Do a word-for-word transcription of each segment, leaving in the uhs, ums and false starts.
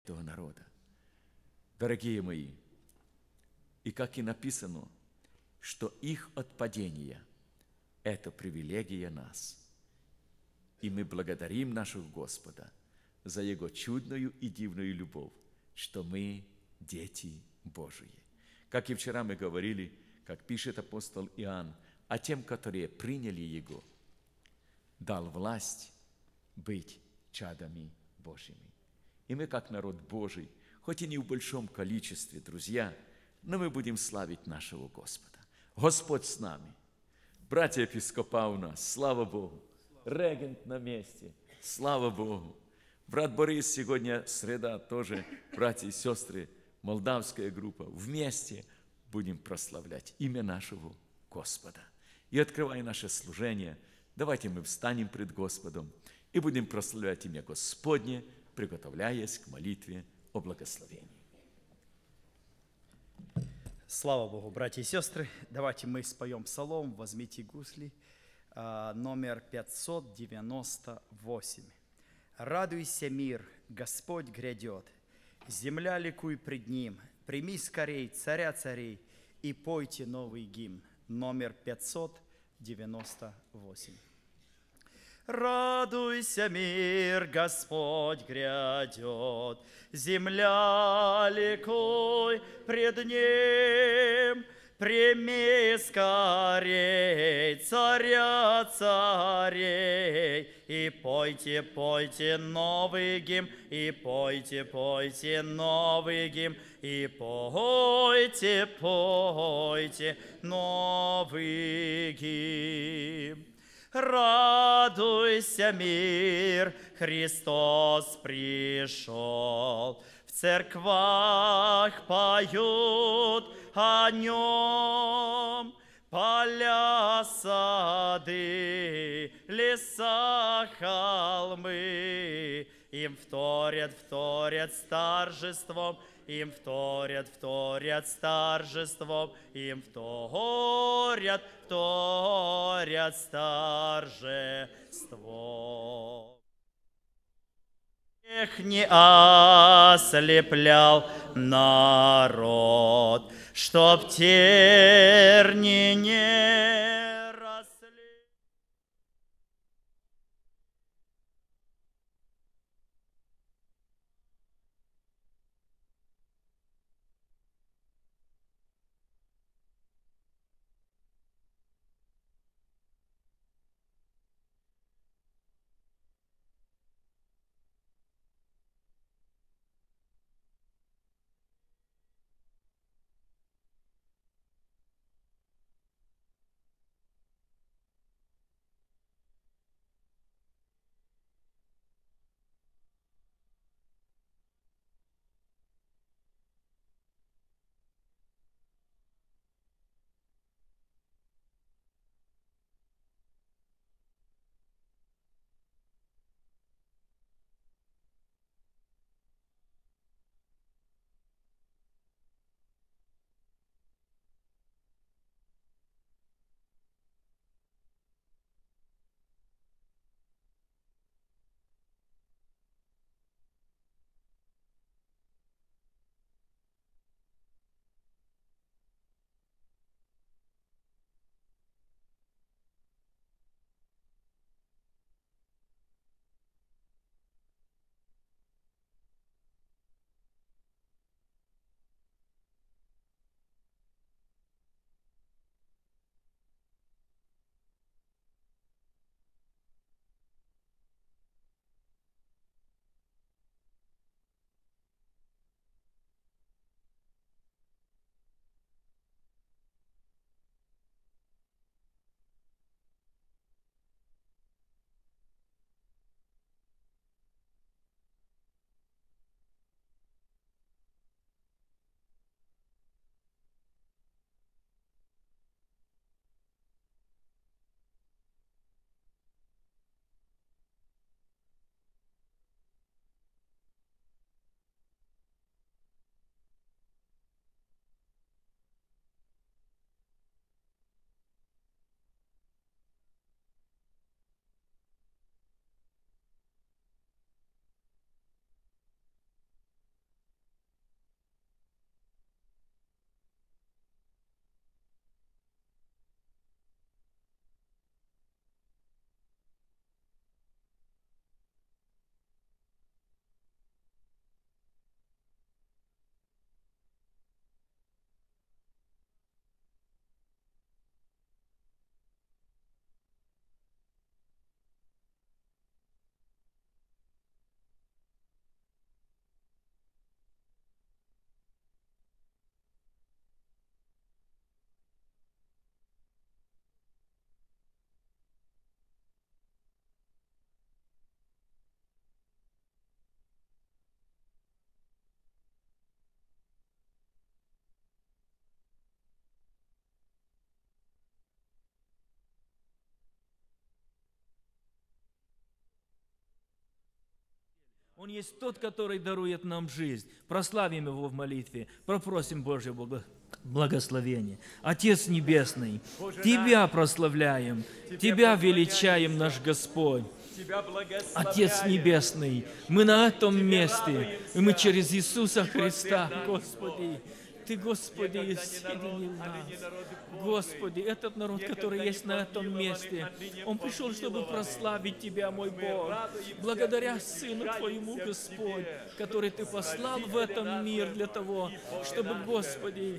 этого народа. Дорогие мои, и как и написано, что их отпадение – это привилегия нас. И мы благодарим нашего Господа за Его чудную и дивную любовь, что мы дети Божии. Как и вчера мы говорили, как пишет апостол Иоанн, а тем, которые приняли Его, дал власть быть чадами Божьими. И мы, как народ Божий, хоть и не в большом количестве, друзья, но мы будем славить нашего Господа. Господь с нами. Братья епископа у нас, слава Богу. Регент на месте, слава Богу. Брат Борис, сегодня среда тоже, братья и сестры, молдавская группа. Вместе будем прославлять имя нашего Господа. И открывая наше служение, давайте мы встанем пред Господом и будем прославлять имя Господне, приготовляясь к молитве о благословении. Слава Богу, братья и сестры. Давайте мы споем псалом «Возьмите гусли», номер пятьсот девяносто восемь. «Радуйся, мир, Господь грядет, земля ликуй пред Ним, прими скорей царя царей и пойте новый гимн». Номер пятьсот девяносто восемь. Радуйся, мир, Господь грядет, земля ликуй пред Ним, прими скорей царя царей, и пойте, пойте новый гимн, и пойте, пойте новый гимн, и пойте, пойте новый гимн. Радуйся, мир, Христос пришел, в церквах поют о Нем, поля, сады, леса, холмы, им вторят, вторят с торжеством, им вторят, вторят с торжеством, им вторят, вторят с торжеством. Их не ослеплял народ, чтоб терни не росли. Он есть тот, который дарует нам жизнь. Прославим Его в молитве, попросим Божье благо- благословение. Отец Небесный, Тебя прославляем, Тебя величаем, наш Господь. Отец Небесный, мы на этом месте, и мы через Иисуса Христа, Господи, Ты, Господи, соединил нас. Господи, этот народ, который есть на этом месте, он пришел, чтобы прославить Тебя, мой Бог, благодаря Сыну Твоему, Господь, который Ты послал в этом мир для того, чтобы, Господи,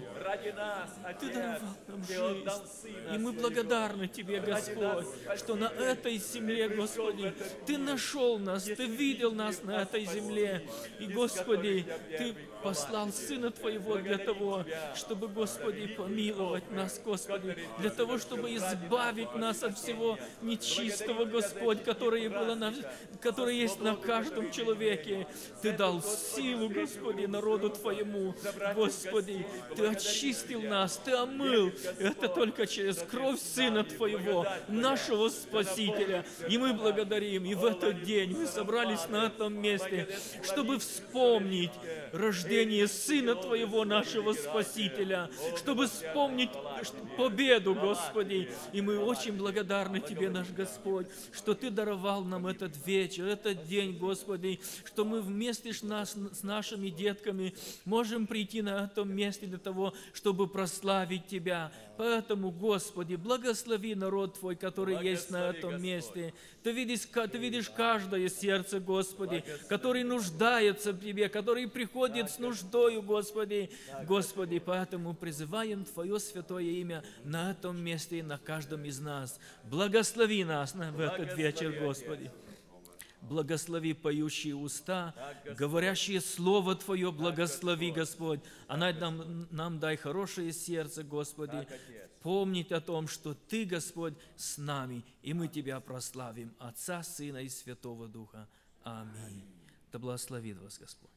Ты даровал нам жизнь. И мы благодарны Тебе, Господь, что на этой земле, Господи, Ты нашел нас, Ты видел нас на этой земле. И, Господи, Ты послал Сына Твоего для того, чтобы, Господи, помиловать нас, Господи, для того, чтобы избавить нас от всего нечистого, Господь, которое, было на, которое есть на каждом человеке. Ты дал силу, Господи, народу Твоему, Господи, Ты очистил нас, Ты омыл. Это только через кровь Сына Твоего, нашего Спасителя. И мы благодарим. И в этот день мы собрались на этом месте, чтобы вспомнить рождение Сына Твоего, нашего Спасителя, чтобы вспомнить победу, Господи. И мы очень благодарны Тебе, наш Господь, что Ты даровал нам этот вечер, этот день, Господи, что мы вместе с, нас, с нашими детками можем прийти на этом месте для того, чтобы прославить Тебя. Поэтому, Господи, благослови народ Твой, который есть на этом месте. Ты видишь, ты видишь каждое сердце, Господи, который нуждается в Тебе, который приходит с нуждою, Господи. Господи, поэтому призываем Твое святое имя на этом месте и на каждом из нас. Благослови нас в этот вечер, Господи. Благослови поющие уста, говорящие Слово Твое, благослови, Господь. А нам, нам дай хорошее сердце, Господи, помнить о том, что Ты, Господь, с нами, и мы Тебя прославим, Отца, Сына и Святого Духа. Аминь. Да благословит вас Господь.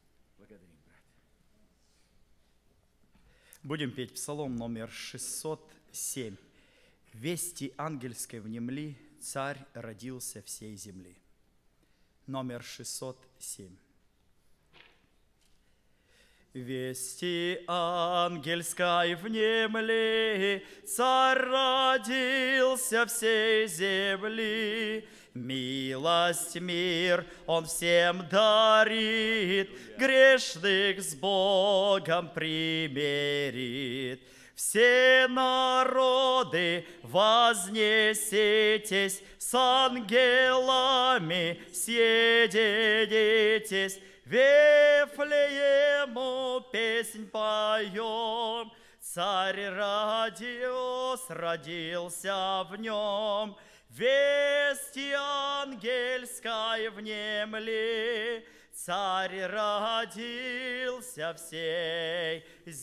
Будем петь псалом номер шестьсот семь. «Вести ангельской внемли, царь родился всей земли». Номер шестьсот семь. Вести ангельской внемли, царь родился всей земли. Милость, мир он всем дарит, грешных с Богом примирит. Все народы вознеситесь, с ангелами съединитесь, Вифлеему песнь поем. Царь родился, родился в нем, вести ангельской внемли, царь родился всей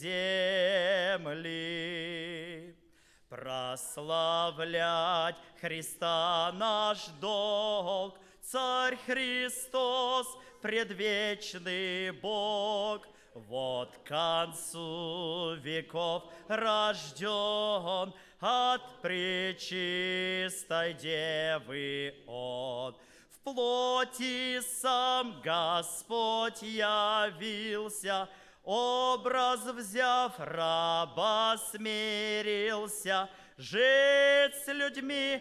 земли. Прославлять Христа наш долг, Царь Христос, предвечный Бог, вот к концу веков рожден, от пречистой Девы Он. В плоти сам Господь явился, образ взяв, раба смирился, жить с людьми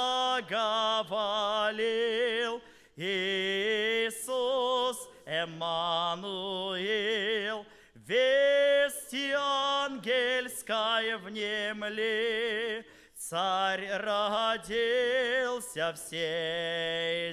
благоволил. Иисус Эммануил, вести ангельской внемли, Царь родился всей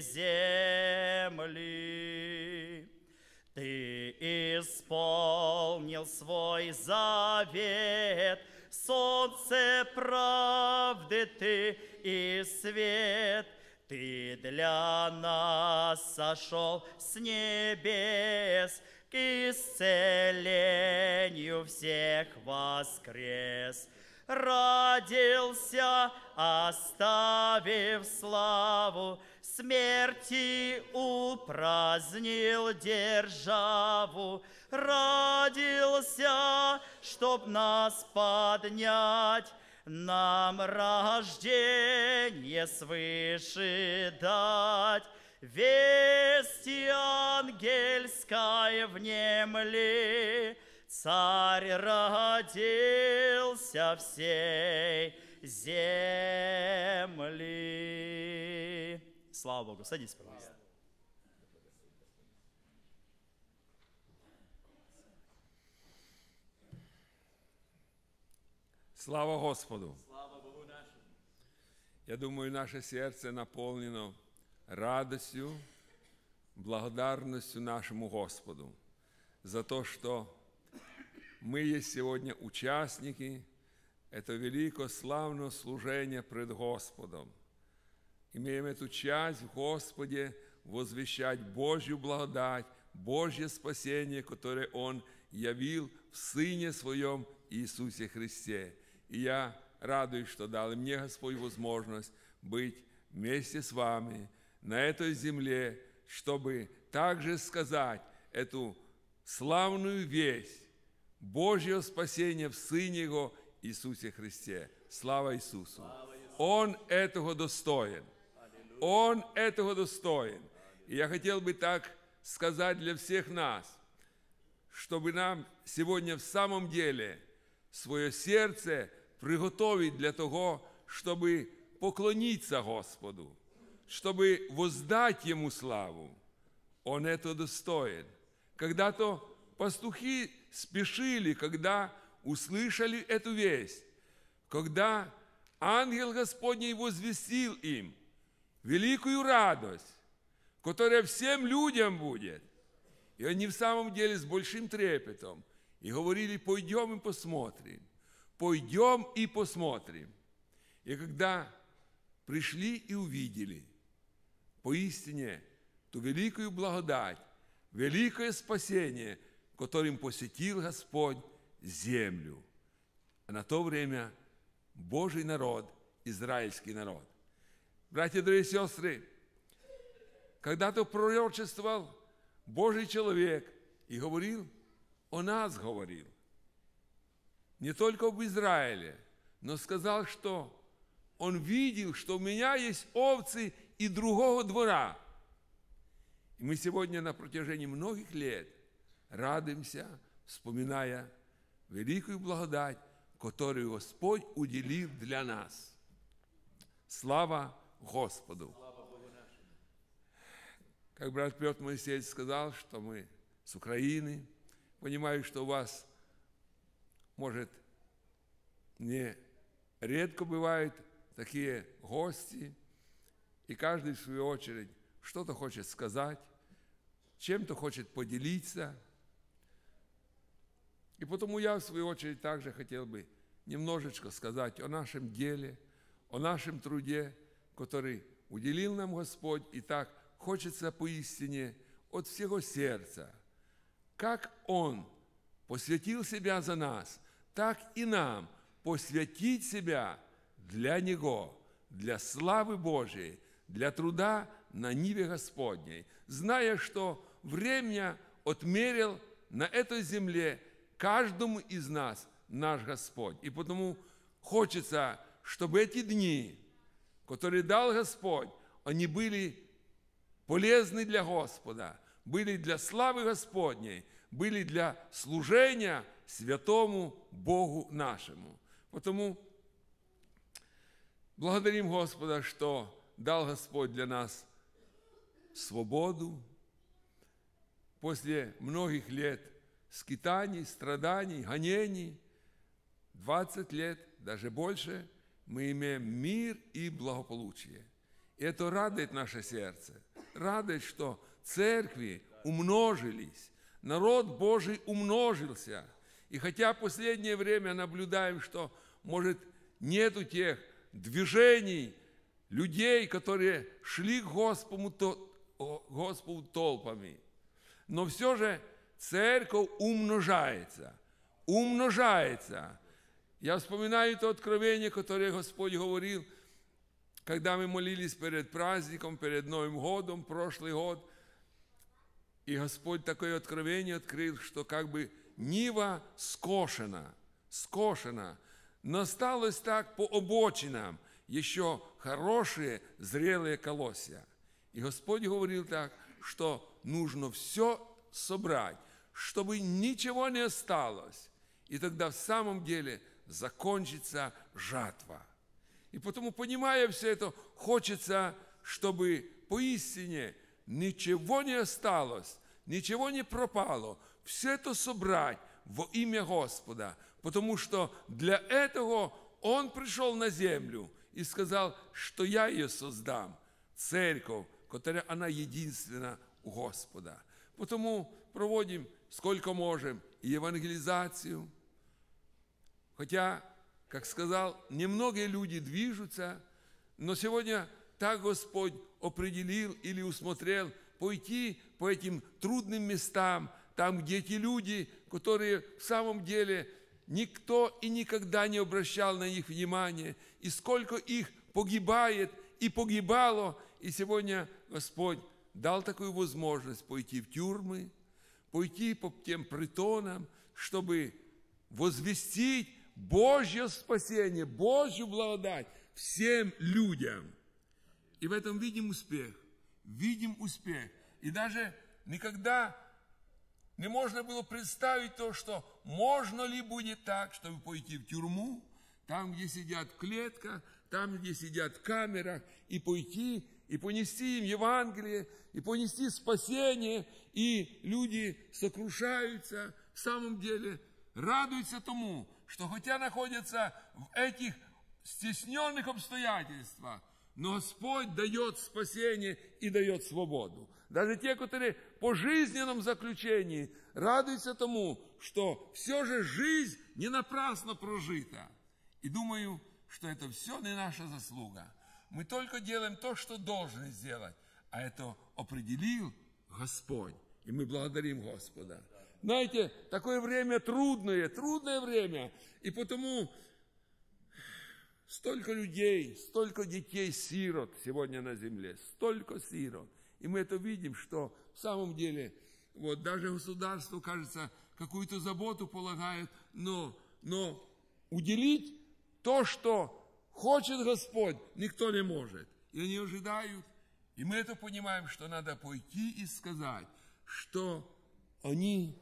земли. Ты исполнил свой завет, солнце правды ты и свет. Ты для нас сошел с небес, к исцелению всех воскрес. Родился, оставив славу, смерти упразднил державу. Родился, чтоб нас поднять, нам рождение свыше дать. вести ангельской внемли, Царь родился всей земли. Слава Богу. Садись, пожалуйста. Слава Господу! Слава Богу нашему! Я думаю, наше сердце наполнено радостью, благодарностью нашему Господу за то, что мы есть сегодня участники этого великого славного служения пред Господом. Имеем эту часть в Господе возвещать Божью благодать, Божье спасение, которое Он явил в Сыне Своем Иисусе Христе. И я радуюсь, что дал и мне Господь возможность быть вместе с вами на этой земле, чтобы также сказать эту славную весть Божьего спасения в Сыне Его Иисусе Христе. Слава Иисусу! Он этого достоин. Он этого достоин. И я хотел бы так сказать для всех нас, чтобы нам сегодня в самом деле свое сердце приготовить для того, чтобы поклониться Господу, чтобы воздать Ему славу. Он этого достоин. Когда-то пастухи спешили, когда услышали эту весть, когда ангел Господний возвестил им великую радость, которая всем людям будет. И они в самом деле с большим трепетом и говорили: пойдем и посмотрим, пойдем и посмотрим. И когда пришли и увидели поистине ту великую благодать, великое спасение, которым посетил Господь землю. А на то время Божий народ, израильский народ. Братья, дорогие сестры, когда-то пророчествовал Божий человек и говорил, о нас говорил. Не только об Израиле, но сказал, что он видел, что у меня есть овцы и другого двора. И мы сегодня на протяжении многих лет радуемся, вспоминая великую благодать, которую Господь уделил для нас. Слава Господу! Как брат Петр Моисеевич сказал, что мы с Украины, понимаю, что у вас, может, не редко бывают такие гости, и каждый в свою очередь что-то хочет сказать, чем-то хочет поделиться. И потому я, в свою очередь, также хотел бы немножечко сказать о нашем деле, о нашем труде, который уделил нам Господь, и так хочется поистине от всего сердца. Как Он посвятил себя за нас, так и нам посвятить себя для Него, для славы Божией, для труда на ниве Господней, зная, что время отмерил на этой земле каждому из нас наш Господь. И потому хочется, чтобы эти дни, которые дал Господь, они были полезны для Господа, были для славы Господней, были для служения святому Богу нашему. Потому благодарим Господа, что дал Господь для нас свободу после многих лет скитаний, страданий, гонений, двадцать лет, даже больше, мы имеем мир и благополучие. И это радует наше сердце. Радует, что церкви умножились, народ Божий умножился. И хотя в последнее время наблюдаем, что, может, нету тех движений людей, которые шли к Господу, Господу толпами, но все же церковь умножается, умножается. Я вспоминаю то откровение, которое Господь говорил, когда мы молились перед праздником, перед Новым годом, прошлый год, и Господь такое откровение открыл, что как бы нива скошена, скошена, но осталось так по обочинам еще хорошие зрелые колосья. И Господь говорил так, что нужно все собрать, чтобы ничего не осталось. И тогда в самом деле закончится жатва. И потому, понимая все это, хочется, чтобы поистине ничего не осталось, ничего не пропало. Все это собрать во имя Господа, потому что для этого Он пришел на землю и сказал, что я ее создам, церковь, которая она единственна у Господа. Потому проводим сколько можем и евангелизацию. Хотя, как сказал, немногие люди движутся, но сегодня так Господь определил или усмотрел пойти по этим трудным местам, там, где эти люди, которые в самом деле никто и никогда не обращал на них внимания, и сколько их погибает и погибало, и сегодня Господь дал такую возможность пойти в тюрьмы, пойти по тем притонам, чтобы возвестить Божье спасение, Божью благодать всем людям. И в этом видим успех, видим успех. И даже никогда не можно было представить то, что можно ли будет так, чтобы пойти в тюрьму, там, где сидят в клетках, там, где сидят в камерах, и пойти, и понести им Евангелие, и понести спасение, и люди сокрушаются, в самом деле радуются тому, что хотя находятся в этих стесненных обстоятельствах, но Господь дает спасение и дает свободу. Даже те, которые по жизненном заключении радуются тому, что все же жизнь не напрасно прожита. И думаю, что это все не наша заслуга. Мы только делаем то, что должны сделать, а это определил Господь. И мы благодарим Господа. Знаете, такое время трудное, трудное время. И потому столько людей, столько детей-сирот сегодня на земле, столько сирот. И мы это видим, что в самом деле, вот даже государство, кажется, какую-то заботу полагает, но, но уделить то, что хочет Господь, никто не может. И они ожидают. И мы это понимаем, что надо пойти и сказать, что они,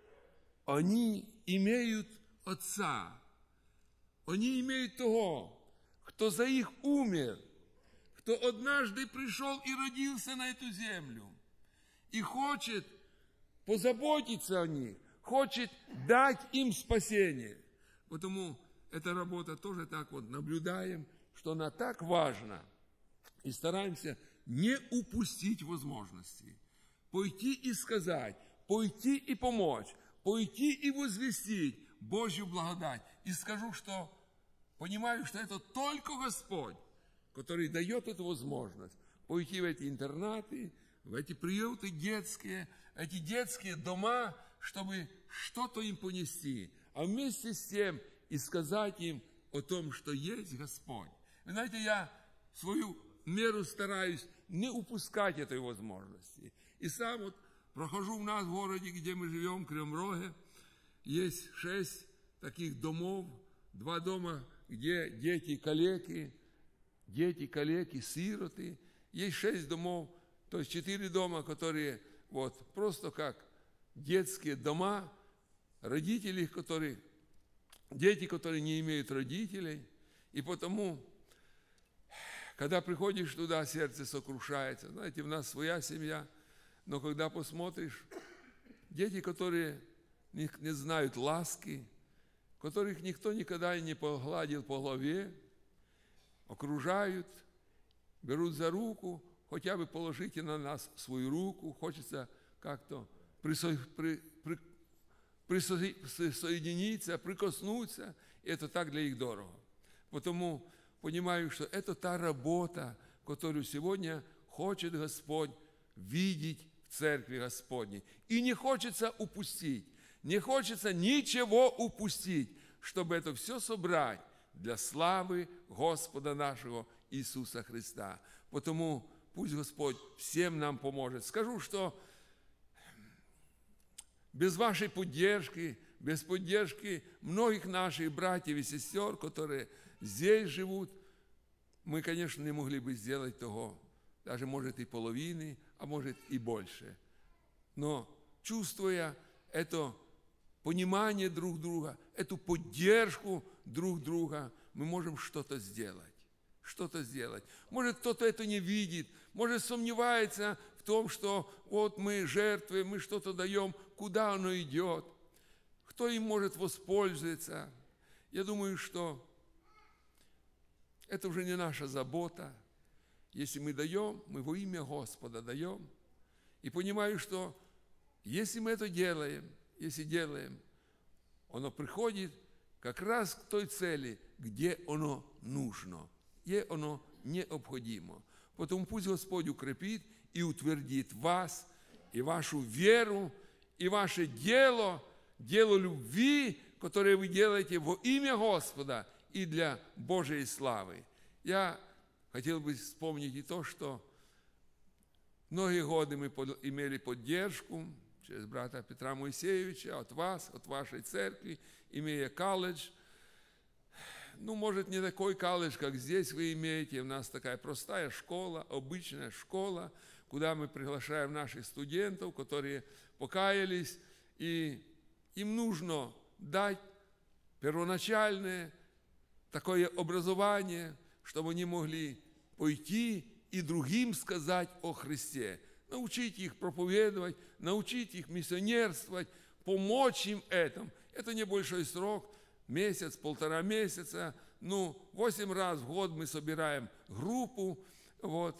они имеют Отца. Они имеют того, кто за их умер, кто однажды пришел и родился на эту землю и хочет позаботиться о них, хочет дать им спасение. Потому эта работа тоже так вот наблюдаем, что она так важна. И стараемся не упустить возможности. Пойти и сказать, пойти и помочь, пойти и возвестить Божью благодать. И скажу, что понимаю, что это только Господь, который дает эту возможность пойти в эти интернаты, в эти приюты детские, эти детские дома, чтобы что-то им понести, а вместе с тем и сказать им о том, что есть Господь. Вы знаете, я в свою меру стараюсь не упускать этой возможности. И сам вот прохожу у нас в городе, где мы живем, в Кривом Роге, есть шесть таких домов, два дома, где дети-калеки, дети-калеки, сироты. Есть шесть домов, то есть четыре дома, которые вот просто как детские дома, родители, которые, дети, которые не имеют родителей. И потому, когда приходишь туда, сердце сокрушается. Знаете, у нас своя семья, но когда посмотришь, дети, которые не, не знают ласки, которых никто никогда не погладил по голове, окружают, берут за руку, хотя бы положите на нас свою руку, хочется как-то присо, при, при, присоединиться, прикоснуться, и это так для них дорого. Потому понимаю, что это та работа, которую сегодня хочет Господь видеть в Церкви Господней. И не хочется упустить, не хочется ничего упустить, чтобы это все собрать для славы Господа нашего Иисуса Христа. Потому пусть Господь всем нам поможет. Скажу, что без вашей поддержки, без поддержки многих наших братьев и сестер, которые здесь живут, мы, конечно, не могли бы сделать того, даже может и половины, а может и больше. Но чувствуя это понимание друг друга, эту поддержку друг друга, мы можем что-то сделать. Что-то сделать. Может, кто-то это не видит, может, сомневается в том, что вот мы жертвы, мы что-то даем, куда оно идет, кто им может воспользоваться. Я думаю, что это уже не наша забота. Если мы даем, мы во имя Господа даем. И понимаю, что если мы это делаем, если делаем, оно приходит как раз к той цели, где оно нужно, где оно необходимо. Потому пусть Господь укрепит и утвердит вас, и вашу веру, и ваше дело, дело любви, которое вы делаете во имя Господа и для Божьей славы. Я хотел бы вспомнить и то, что многие годы мы имели поддержку через брата Петра Моисеевича, от вас, от вашей церкви, имея колледж. Ну, может, не такой колледж, как здесь вы имеете. У нас такая простая школа, обычная школа, куда мы приглашаем наших студентов, которые покаялись, и им нужно дать первоначальное такое образование, чтобы они могли пойти и другим сказать о Христе. Научить их проповедовать, научить их миссионерствовать, помочь им этому. Это небольшой срок, месяц, полтора месяца. Ну, восемь раз в год мы собираем группу, вот,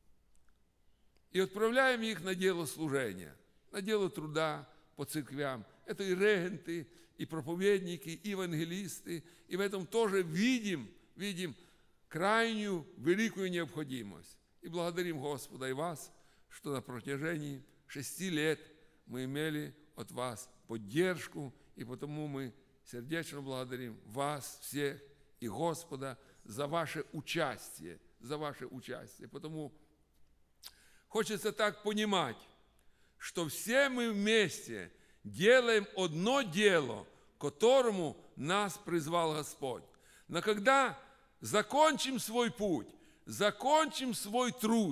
и отправляем их на дело служения, на дело труда по церквям. Это и регенты, и проповедники, и евангелисты. И в этом тоже видим, видим крайнюю великую необходимость. И благодарим Господа и вас, что на протяжении шести лет мы имели от вас поддержку, и потому мы сердечно благодарим вас всех и Господа за ваше участие, за ваше участие. Потому хочется так понимать, что все мы вместе делаем одно дело, к которому нас призвал Господь. Но когда закончим свой путь, закончим свой труд,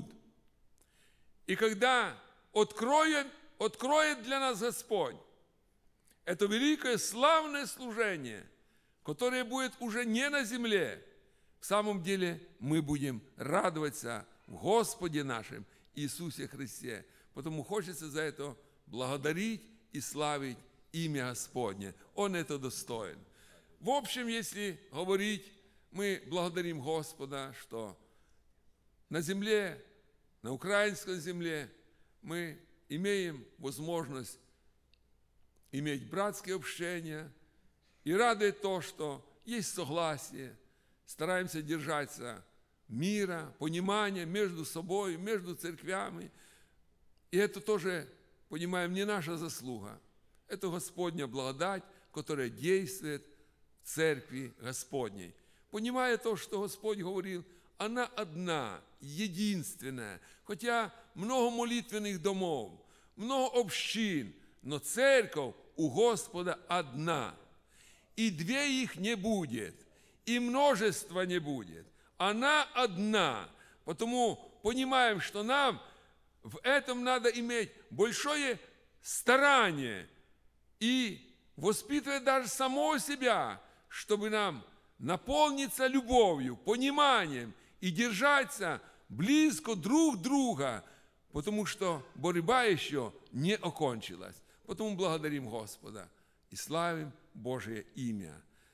и когда откроет, откроет для нас Господь это великое славное служение, которое будет уже не на земле, в самом деле мы будем радоваться в Господе нашем Иисусе Христе. Потому хочется за это благодарить и славить имя Господне. Он это достоин. В общем, если говорить, мы благодарим Господа, что на земле, на украинской земле мы имеем возможность иметь братские общения, и радует то, что есть согласие, стараемся держаться мира, понимания между собой, между церквями. И это тоже, понимаем, не наша заслуга. Это Господня благодать, которая действует в церкви Господней. Понимая то, что Господь говорил, она одна, единственная. Хотя много молитвенных домов, много общин, но церковь у Господа одна. И две их не будет, и множества не будет. Она одна. Потому понимаем, что нам в этом надо иметь большое старание и воспитывать даже самого себя, чтобы нам наполниться любовью, пониманием и держаться близко друг друга, потому что борьба еще не окончилась. Потому благодарим Господа и славим Божие имя.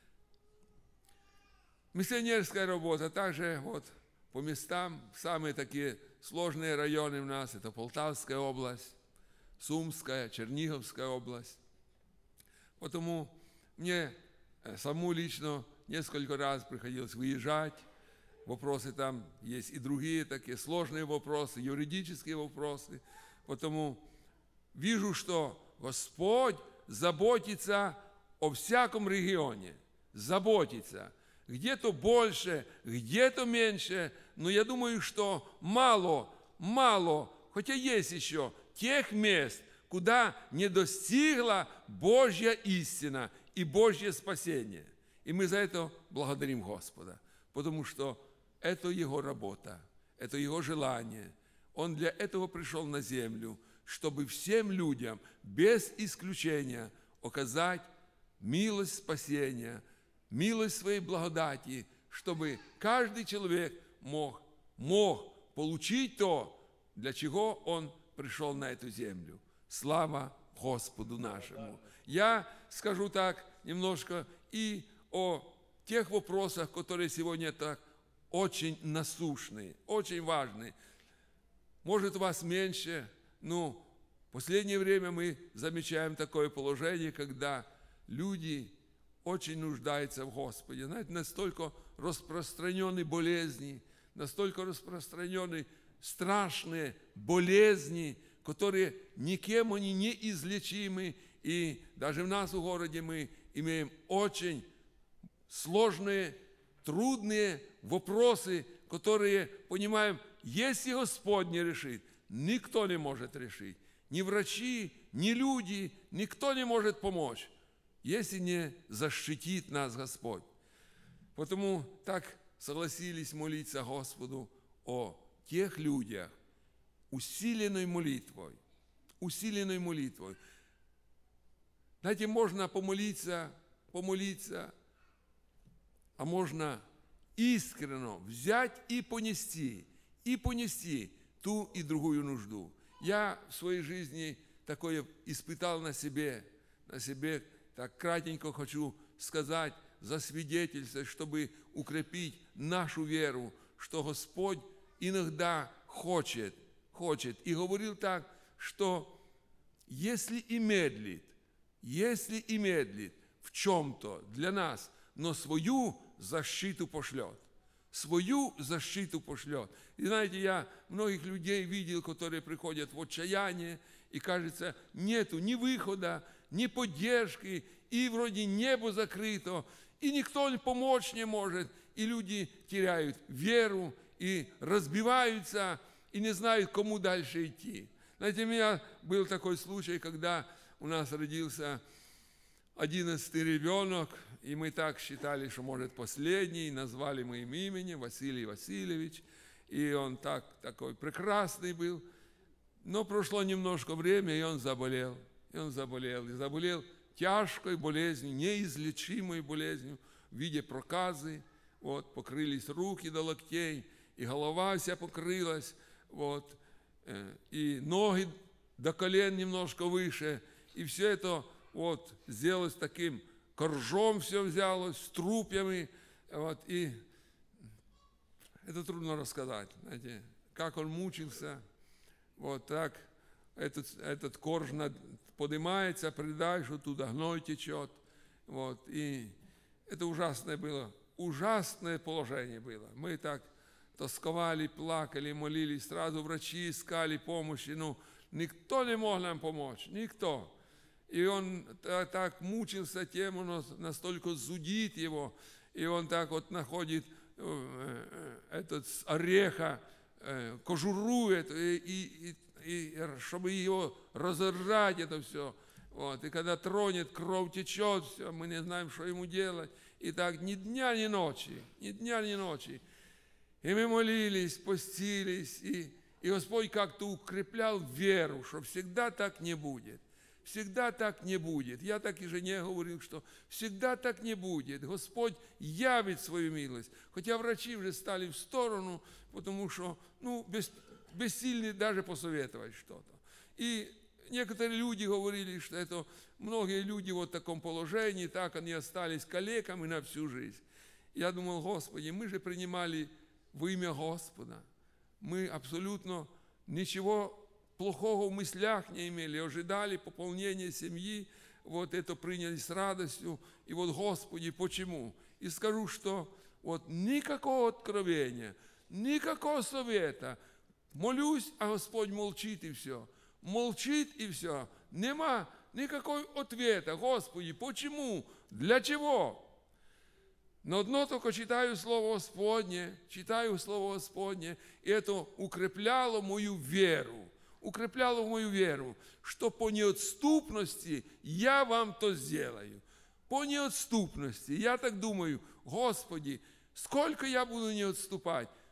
Миссионерская работа также вот по местам, самые такие сложные районы у нас, это Полтавская область, Сумская, Черниговская область. Потому мне саму лично несколько раз приходилось выезжать. Вопросы там есть и другие такие сложные вопросы, юридические вопросы. Потому вижу, что Господь заботится о всяком регионе, заботится. Где-то больше, где-то меньше, но я думаю, что мало, мало, хотя есть еще тех мест, куда не достигла Божья истина и Божье спасение. И мы за это благодарим Господа, потому что это Его работа, это Его желание, Он для этого пришел на землю, чтобы всем людям, без исключения, оказать милость спасения, милость своей благодати, чтобы каждый человек мог, мог получить то, для чего он пришел на эту землю. Слава Господу нашему! Я скажу так немножко и о тех вопросах, которые сегодня так очень насущные, очень важные. Может, вас меньше, но в последнее время мы замечаем такое положение, когда люди очень нуждаются в Господе. Знаете, настолько распространены болезни, настолько распространены страшные болезни, которые никем они не излечимы. И даже в нас в городе мы имеем очень сложные, трудные вопросы, которые, понимаем, если Господь не решит, никто не может решить. Ни врачи, ни люди, никто не может помочь, если не защитит нас Господь. Потому так согласились молиться Господу о тех людях, усиленной молитвой, усиленной молитвой. Знаете, можно помолиться, помолиться, а можно искренне взять и понести, и понести ту и другую нужду. Я в своей жизни такое испытал на себе, на себе, так кратенько хочу сказать, засвидетельствовать, чтобы укрепить нашу веру, что Господь иногда хочет, хочет. И говорил так, что если и медлит, если и медлит в чем-то для нас, но свою защиту пошлет. Свою защиту пошлет. И знаете, я многих людей видел, которые приходят в отчаяние, и кажется, нету ни выхода, ни поддержки, и вроде небо закрыто, и никто помочь не может, и люди теряют веру, и разбиваются, и не знают, кому дальше идти. Знаете, у меня был такой случай, когда у нас родился одиннадцатый ребенок, и мы так считали, что, может, последний, назвали мы им имени Василий Васильевич, и он так, такой прекрасный был. Но прошло немножко время, и он заболел, и он заболел, и заболел тяжкой болезнью, неизлечимой болезнью в виде проказы, вот, покрылись руки до локтей, и голова вся покрылась, вот, и ноги до колен немножко выше, и все это вот сделалось таким коржом, все взялось, с трупьями, вот, и это трудно рассказать, знаете, как он мучился, вот так, этот, этот корж над, поднимается, придаешь, оттуда гной течет, вот, и это ужасное было, ужасное положение было. Мы так тосковали, плакали, молились, сразу врачи искали помощи, ну, никто не мог нам помочь, никто. И он так мучился тем, он настолько зудит его, и он так вот находит этот с ореха кожуру, и, и, и, и чтобы его разорвать, это все. Вот. И когда тронет, кровь течет, все, мы не знаем, что ему делать. И так ни дня, ни ночи, ни дня, ни ночи. И мы молились, постились, и, и Господь как-то укреплял веру, что всегда так не будет. Всегда так не будет. Я так и жене говорил, что всегда так не будет. Господь явит свою милость. Хотя врачи уже стали в сторону, потому что, ну, бес, бессильны даже посоветовать что-то. И некоторые люди говорили, что это многие люди вот в таком положении, так они остались калеками на всю жизнь. Я думал, Господи, мы же принимали во имя Господа. Мы абсолютно ничего плохого в мыслях не имели, ожидали пополнения семьи, вот это приняли с радостью. И вот, Господи, почему? И скажу, что вот никакого откровения, никакого совета. Молюсь, а Господь молчит, и все. Молчит, и все. Нема никакого ответа. Господи, почему? Для чего? Но одно только читаю Слово Господне, читаю Слово Господне, и это укрепляло мою веру, укрепляло мою веру, что по неотступности я вам то сделаю. По неотступности. Я так думаю, Господи, сколько я буду не отступать?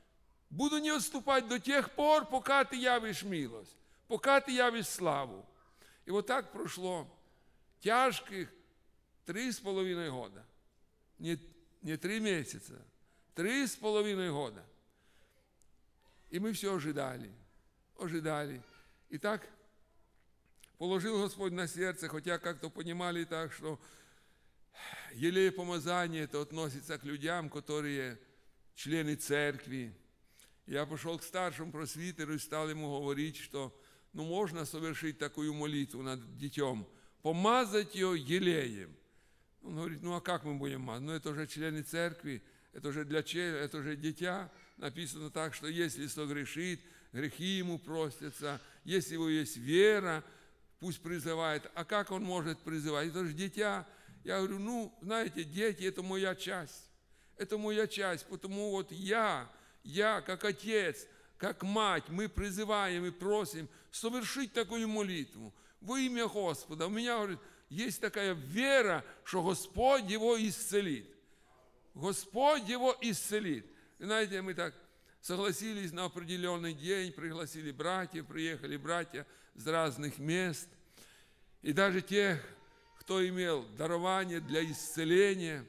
буду не отступать до тех пор, пока ты явишь милость, пока ты явишь славу. И вот так прошло тяжких три с половиной года. Не, не три месяца, три с половиной года. И мы все ожидали, ожидали. И так положил Господь на сердце, хотя как-то понимали так, что елей помазание это относится к людям, которые члены церкви. Я пошел к старшему просвитеру и стал ему говорить, что ну, можно совершить такую молитву над детем, помазать ее елеем. Он говорит, ну а как мы будем мазать? Ну это же члены церкви, это же для чего, это же дитя. Написано так, что если согрешит, грехи ему простятся, если у него есть вера, пусть призывает. А как он может призывать? Это же дитя. Я говорю, ну, знаете, дети – это моя часть. Это моя часть, потому вот я, я как отец, как мать, мы призываем и просим совершить такую молитву во имя Господа. У меня, говорит, есть такая вера, что Господь его исцелит. Господь его исцелит. И знаете, мы так согласились на определенный день, пригласили братьев, приехали братья с разных мест. И даже тех, кто имел дарование для исцеления,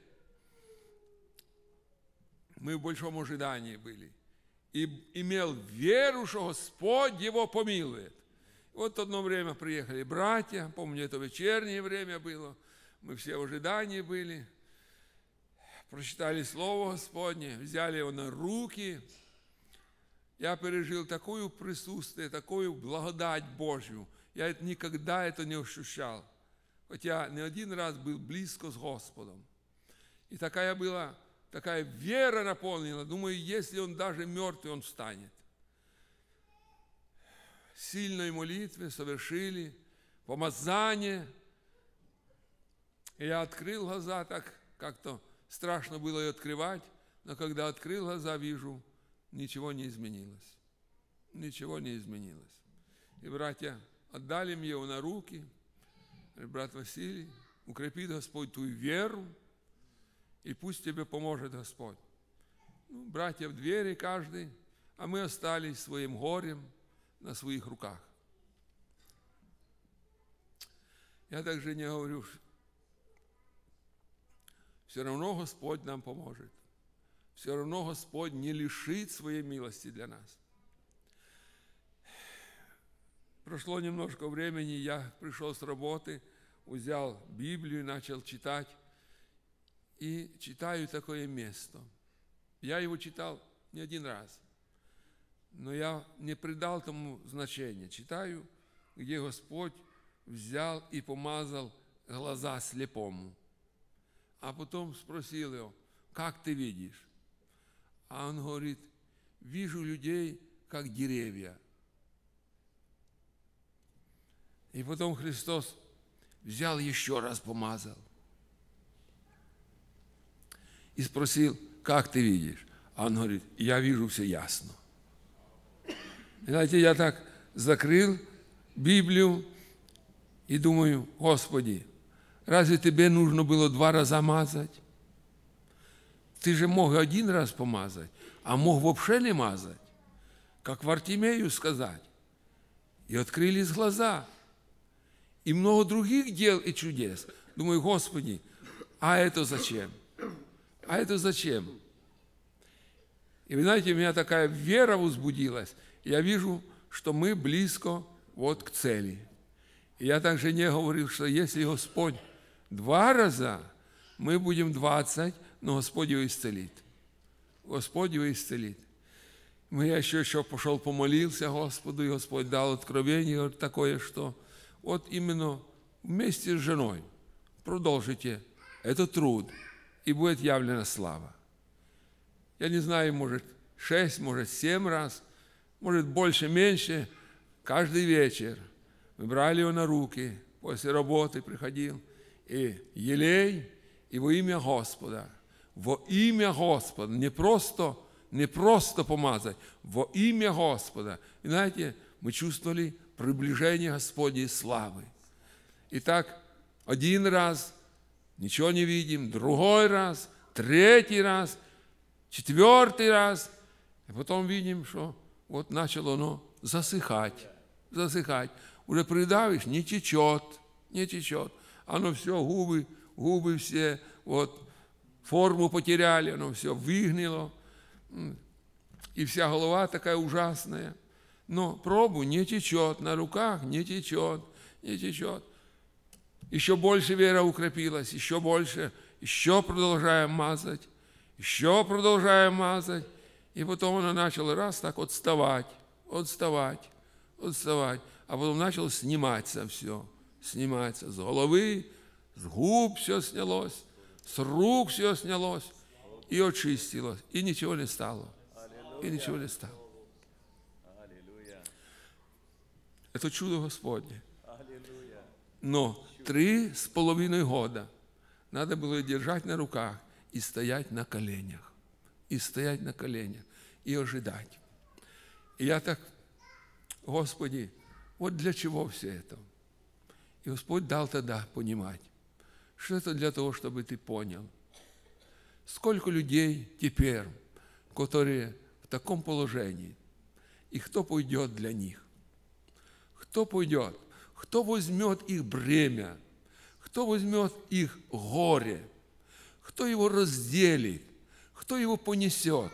мы в большом ожидании были. И имел веру, что Господь его помилует. И вот одно время приехали братья, помню, это вечернее время было, мы все в ожидании были. Прочитали Слово Господне, взяли его на руки. Я пережил такое присутствие, такую благодать Божью. Я никогда это не ощущал. Хотя не один раз был близко с Господом. И такая была, такая вера наполнена. Думаю, если он даже мертвый, он встанет. Сильной молитвы совершили, помазание. И я открыл глаза, так как-то страшно было ее открывать, но когда открыл глаза, вижу, ничего не изменилось. Ничего не изменилось. И братья отдали мне его на руки. Брат Василий, укрепит Господь твою веру, и пусть тебе поможет Господь. Ну, братья в двери каждый, а мы остались своим горем на своих руках. Я также не говорю, все равно Господь нам поможет. Все равно Господь не лишит своей милости для нас. Прошло немножко времени, я пришел с работы, взял Библию, начал читать. И читаю такое место. Я его читал не один раз, но я не придал тому значения. Читаю, где Господь взял и помазал глаза слепому. А потом спросил его, как ты видишь? А он говорит, вижу людей, как деревья. И потом Христос взял еще раз помазал. И спросил, как ты видишь? А он говорит, я вижу все ясно. И знаете, я так закрыл Библию и думаю, Господи, разве тебе нужно было два раза мазать? Ты же мог один раз помазать, а мог вообще не мазать, как Вартимею сказать. И открылись глаза. И много других дел и чудес. Думаю, Господи, а это зачем? А это зачем? И вы знаете, у меня такая вера возбудилась. Я вижу, что мы близко вот к цели. И я также не говорил, что если Господь два раза, мы будем двадцать, но Господь его исцелит. Господь его исцелит. Я еще, еще пошел, помолился Господу, и Господь дал откровение такое, что вот именно вместе с женой продолжите этот труд, и будет явлена слава. Я не знаю, может, шесть, может, семь раз, может, больше, меньше, каждый вечер мы брали его на руки, после работы приходил, и елей, и во имя Господа, во имя Господа, не просто, не просто помазать, во имя Господа. И знаете, мы чувствовали приближение Господней славы. Итак, один раз ничего не видим, другой раз, третий раз, четвертый раз. И потом видим, что вот начало оно засыхать, засыхать. Уже придавишь, не течет, не течет. Оно все, губы, губы все, вот, форму потеряли, оно все выгнило. И вся голова такая ужасная. Но пробу не течет, на руках не течет, не течет. Еще больше вера укрепилась, еще больше, еще продолжаем мазать, еще продолжаем мазать. И потом она начала раз так отставать, отставать, отставать. А потом начал сниматься все, сниматься с головы, с губ все снялось, с рук все снялось и очистилось, и ничего не стало, и ничего не стало. Это чудо Господне. Но три с половиной года надо было держать на руках и стоять на коленях, и стоять на коленях, и ожидать. И я так, Господи, вот для чего все это? И Господь дал тогда понимать, что это для того, чтобы ты понял, сколько людей теперь, которые в таком положении, и кто пойдет для них? Кто пойдет? Кто возьмет их бремя? Кто возьмет их горе? Кто его разделит? Кто его понесет?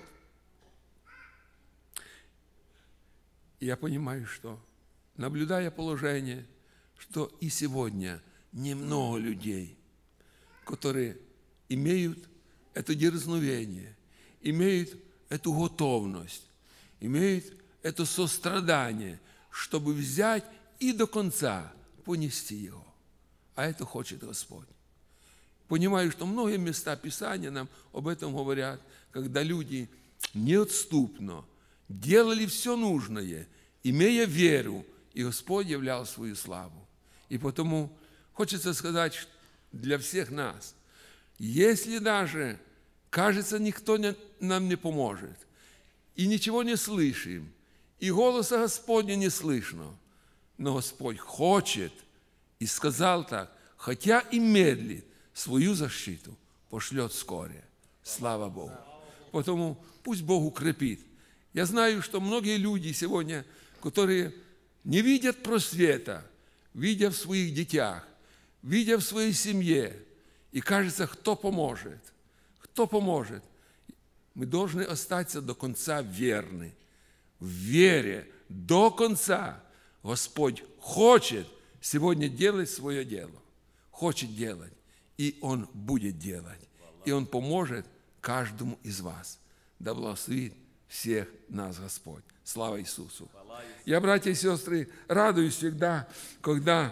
И я понимаю, что, наблюдая положение, что и сегодня немного людей, которые имеют это дерзновение, имеют эту готовность, имеют это сострадание, чтобы взять и до конца понести его. А это хочет Господь. Понимаю, что многие места Писания нам об этом говорят, когда люди неотступно делали все нужное, имея веру, и Господь являл свою славу. И потому хочется сказать для всех нас, если даже, кажется, никто не, нам не поможет, и ничего не слышим, и голоса Господня не слышно, но Господь хочет, и сказал так, хотя и медлит, свою защиту пошлет вскоре. Слава Богу. Потому пусть Бог укрепит. Я знаю, что многие люди сегодня, которые не видят просвета, видя в своих детях, видя в своей семье, и кажется, кто поможет, кто поможет. Мы должны остаться до конца верны, в вере до конца. Господь хочет сегодня делать свое дело, хочет делать, и Он будет делать, и Он поможет каждому из вас. Да благословит всех нас Господь. Слава Иисусу! Я, братья и сестры, радуюсь всегда, когда,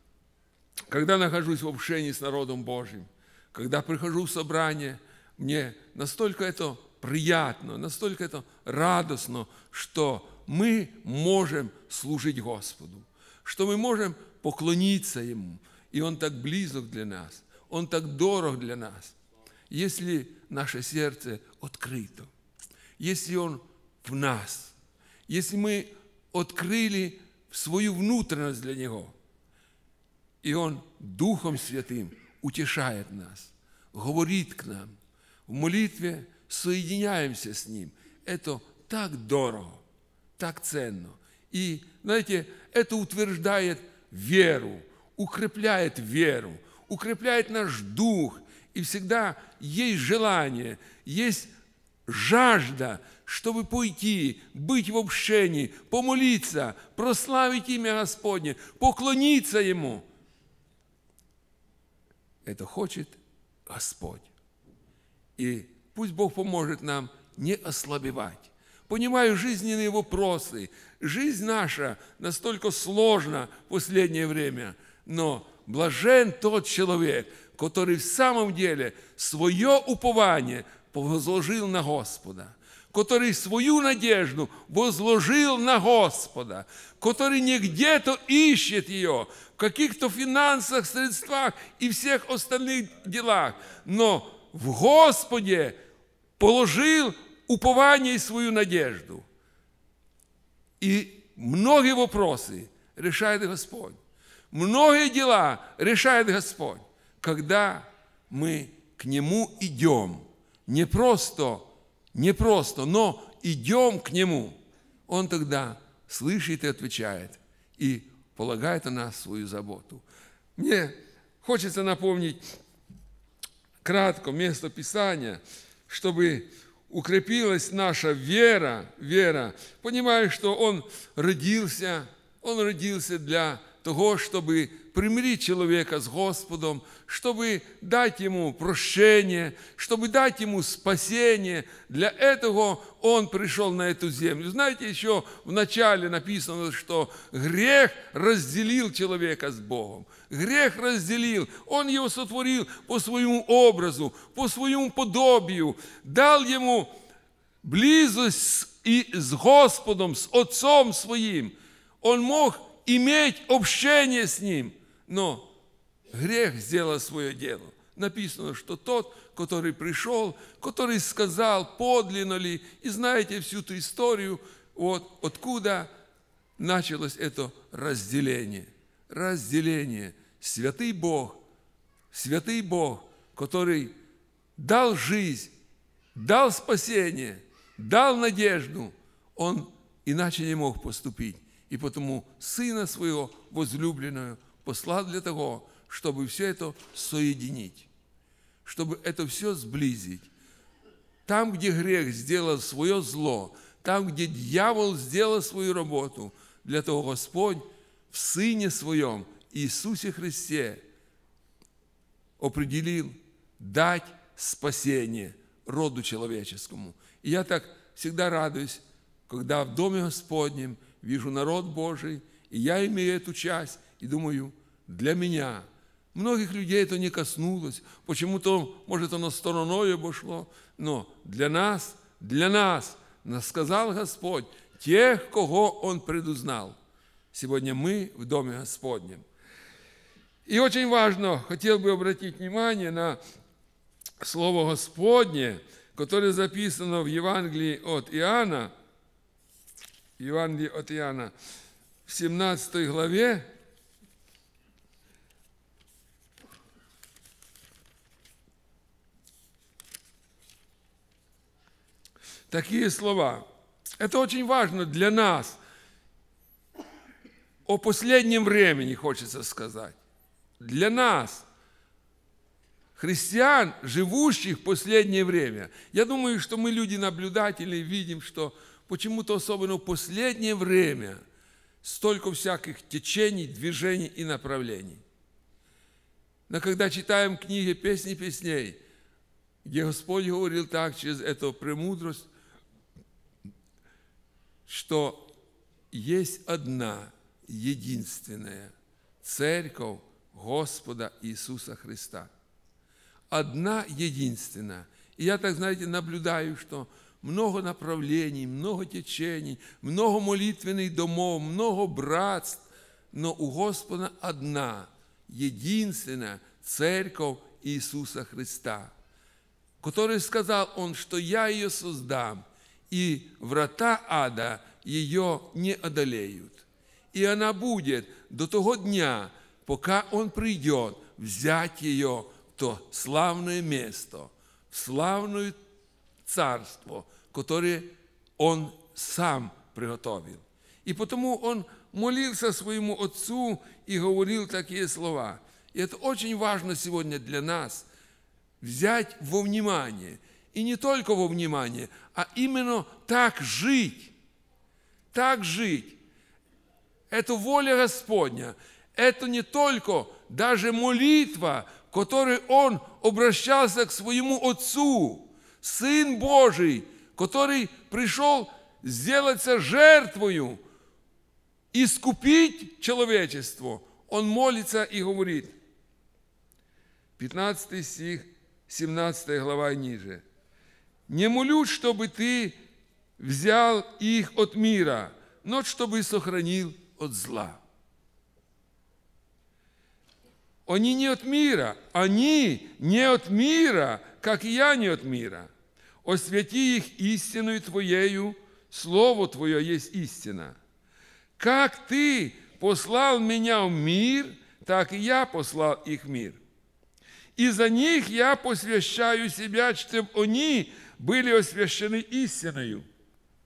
когда нахожусь в общении с народом Божьим, когда прихожу в собрание, мне настолько это приятно, настолько это радостно, что мы можем служить Господу, что мы можем поклониться Ему, и Он так близок для нас, Он так дорог для нас. Если наше сердце открыто, если Он в нас, если мы открыли свою внутренность для Него, и Он Духом Святым утешает нас, говорит к нам, в молитве соединяемся с Ним. Это так дорого, так ценно. И, знаете, это утверждает веру, укрепляет веру, укрепляет наш дух. И всегда есть желание, есть жажда, чтобы пойти, быть в общении, помолиться, прославить имя Господне, поклониться Ему. Это хочет Господь. И пусть Бог поможет нам не ослабевать. Понимаю жизненные вопросы. Жизнь наша настолько сложна в последнее время, но блажен тот человек, который в самом деле свое упование возложил на Господа, который свою надежду возложил на Господа, который не где-то ищет ее, в каких-то финансах, средствах и всех остальных делах, но в Господе положил упование и свою надежду. И многие вопросы решает Господь. Многие дела решает Господь, когда мы к Нему идем. Не просто, не просто, но идем к Нему, Он тогда слышит и отвечает, и полагает на нас свою заботу. Мне хочется напомнить кратко место Писания, чтобы укрепилась наша вера, вера, понимая, что Он родился, Он родился для того, чтобы примирить человека с Господом, чтобы дать ему прощение, чтобы дать ему спасение. Для этого Он пришел на эту землю. Знаете, еще в начале написано, что грех разделил человека с Богом. Грех разделил. Он его сотворил по своему образу, по своему подобию, дал ему близость и с Господом, с Отцом Своим. Он мог иметь общение с Ним, но грех сделал свое дело. Написано, что тот, который пришел, который сказал, подлинно ли, и знаете всю эту историю, вот откуда началось это разделение. Разделение. Святый Бог, святый Бог, который дал жизнь, дал спасение, дал надежду, Он иначе не мог поступить. И потому Сына Своего возлюбленного послал для того, чтобы все это соединить, чтобы это все сблизить. Там, где грех сделал свое зло, там, где дьявол сделал свою работу, для того Господь в Сыне Своем, Иисусе Христе, определил дать спасение роду человеческому. И я так всегда радуюсь, когда в Доме Господнем вижу народ Божий, и я имею эту часть, и думаю, для меня. Многих людей это не коснулось, почему-то, может, оно стороной обошло, но для нас, для нас, нас сказал Господь, тех, кого Он предузнал. Сегодня мы в Доме Господнем. И очень важно, хотел бы обратить внимание на Слово Господне, которое записано в Евангелии от Иоанна, Евангелие от Иоанна, в семнадцатой главе, такие слова. Это очень важно для нас. О последнем времени хочется сказать. Для нас, христиан, живущих в последнее время. Я думаю, что мы, люди наблюдатели, видим, что почему-то особенно в последнее время столько всяких течений, движений и направлений. Но когда читаем книги «Песни песней», где Господь говорил так через эту премудрость, что есть одна, единственная Церковь Господа Иисуса Христа. Одна единственная. И я так, знаете, наблюдаю, что много направлений, много течений, много молитвенных домов, много братств, но у Господа одна, единственная Церковь Иисуса Христа, который сказал Он, что я ее создам, и врата ада ее не одолеют. И она будет до того дня, пока Он придет взять ее в то славное место, в славное царство, которое Он сам приготовил. И потому Он молился своему Отцу и говорил такие слова. И это очень важно сегодня для нас, взять во внимание, и не только во внимание, а именно так жить, так жить. Это воля Господня, это не только даже молитва, в которой Он обращался к своему Отцу, Сын Божий, который пришел сделаться жертвою, искупить человечество. Он молится и говорит, пятнадцатый стих, семнадцатая глава и ниже. «Не молю, чтобы ты взял их от мира, но чтобы сохранил от зла». Они не от мира, они не от мира, как и я не от мира. Освяти их истиною Твоею, Слово Твое есть истина. Как Ты послал меня в мир, так и я послал их в мир. И за них я посвящаю себя, чтобы они были освящены истиною.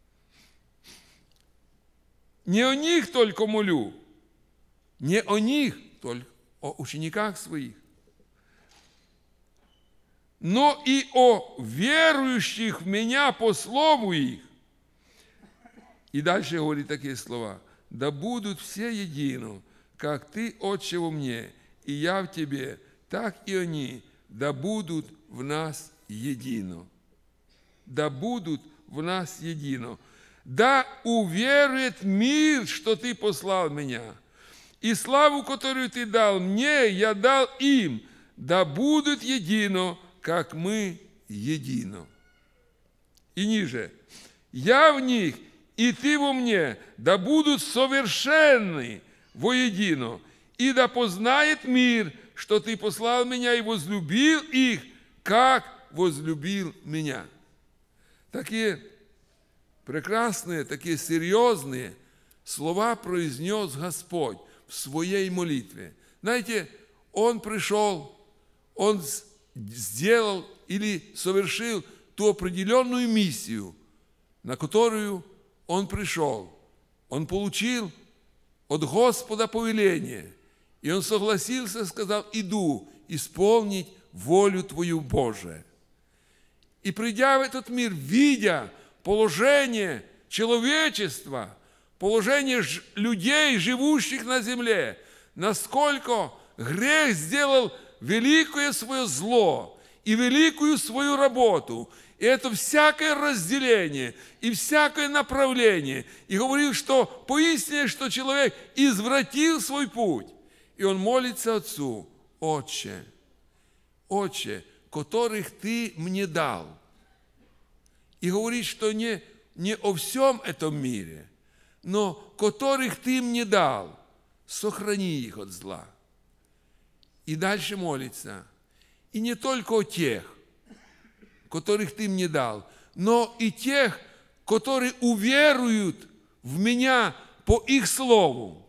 не о них только молю, не о них только, о учениках своих, но и о верующих в Меня по слову их». И дальше говорит такие слова: «Да будут все едино, как Ты, Отче, во Мне, и Я в Тебе, так и они, да будут в нас едино». Да будут в нас едино. Да уверует мир, что Ты послал Меня, и славу, которую Ты дал Мне, я дал им, да будут едино, как мы едино. И ниже: «Я в них, и Ты во Мне, да будут совершенны воедино, и да познает мир, что Ты послал Меня и возлюбил их, как возлюбил Меня». Такие прекрасные, такие серьезные слова произнес Господь в своей молитве. Знаете, Он пришел, Он сделал или совершил ту определенную миссию, на которую Он пришел. Он получил от Господа повеление, и Он согласился, сказал: «Иду исполнить волю Твою, Божию». И придя в этот мир, видя положение человечества, положение людей, живущих на земле, насколько грех сделал великое свое зло и великую свою работу, и это всякое разделение и всякое направление, и говорил, что поистине, что человек извратил свой путь, и он молится Отцу: «Отче, Отче, которых Ты мне дал». И говорит, что не, не о всем этом мире, но которых Ты мне дал, сохрани их от зла. И дальше молится: и не только о тех, которых Ты мне дал, но и тех, которые уверуют в Меня по их слову.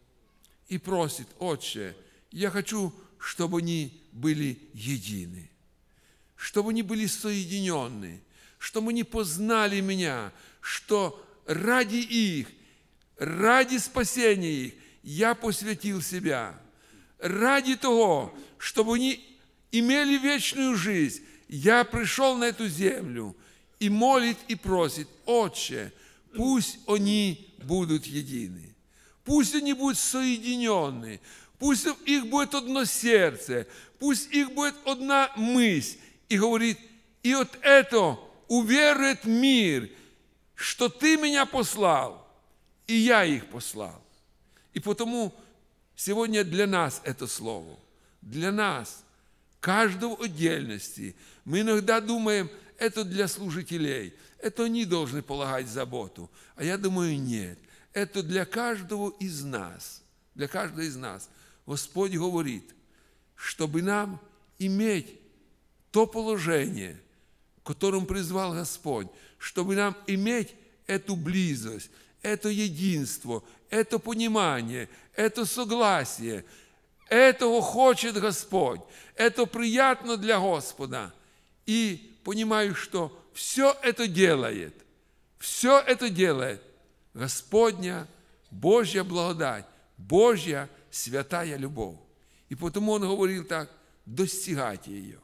И просит: «Отче, я хочу, чтобы они были едины, чтобы они были соединены, чтобы они познали Меня, что ради их, ради спасения их я посвятил себя, ради того, чтобы они имели вечную жизнь, я пришел на эту землю». И молит и просит: «Отче, пусть они будут едины, пусть они будут соединены, пусть их будет одно сердце, пусть их будет одна мысль». И говорит: «И от этого уверует мир, что Ты Меня послал, и я их послал». И потому сегодня для нас это слово, для нас, каждого отдельности. Мы иногда думаем, это для служителей, это они должны полагать заботу. А я думаю, нет, это для каждого из нас, для каждого из нас. Господь говорит, чтобы нам иметь то положение, которым призвал Господь, чтобы нам иметь эту близость, это единство, это понимание, это согласие. Этого хочет Господь, это приятно для Господа. И понимаю, что все это делает, все это делает Господня Божья благодать, Божья святая любовь. И потому Он говорил так: достигайте ее,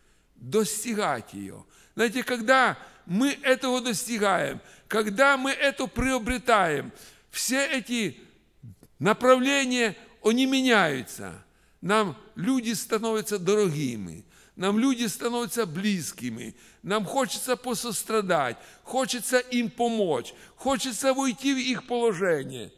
достигайте ее. Знаете, когда мы этого достигаем, когда мы это приобретаем, все эти направления, они меняются. Нам люди становятся дорогими, нам люди становятся близкими, нам хочется посострадать, хочется им помочь, хочется войти в их положение.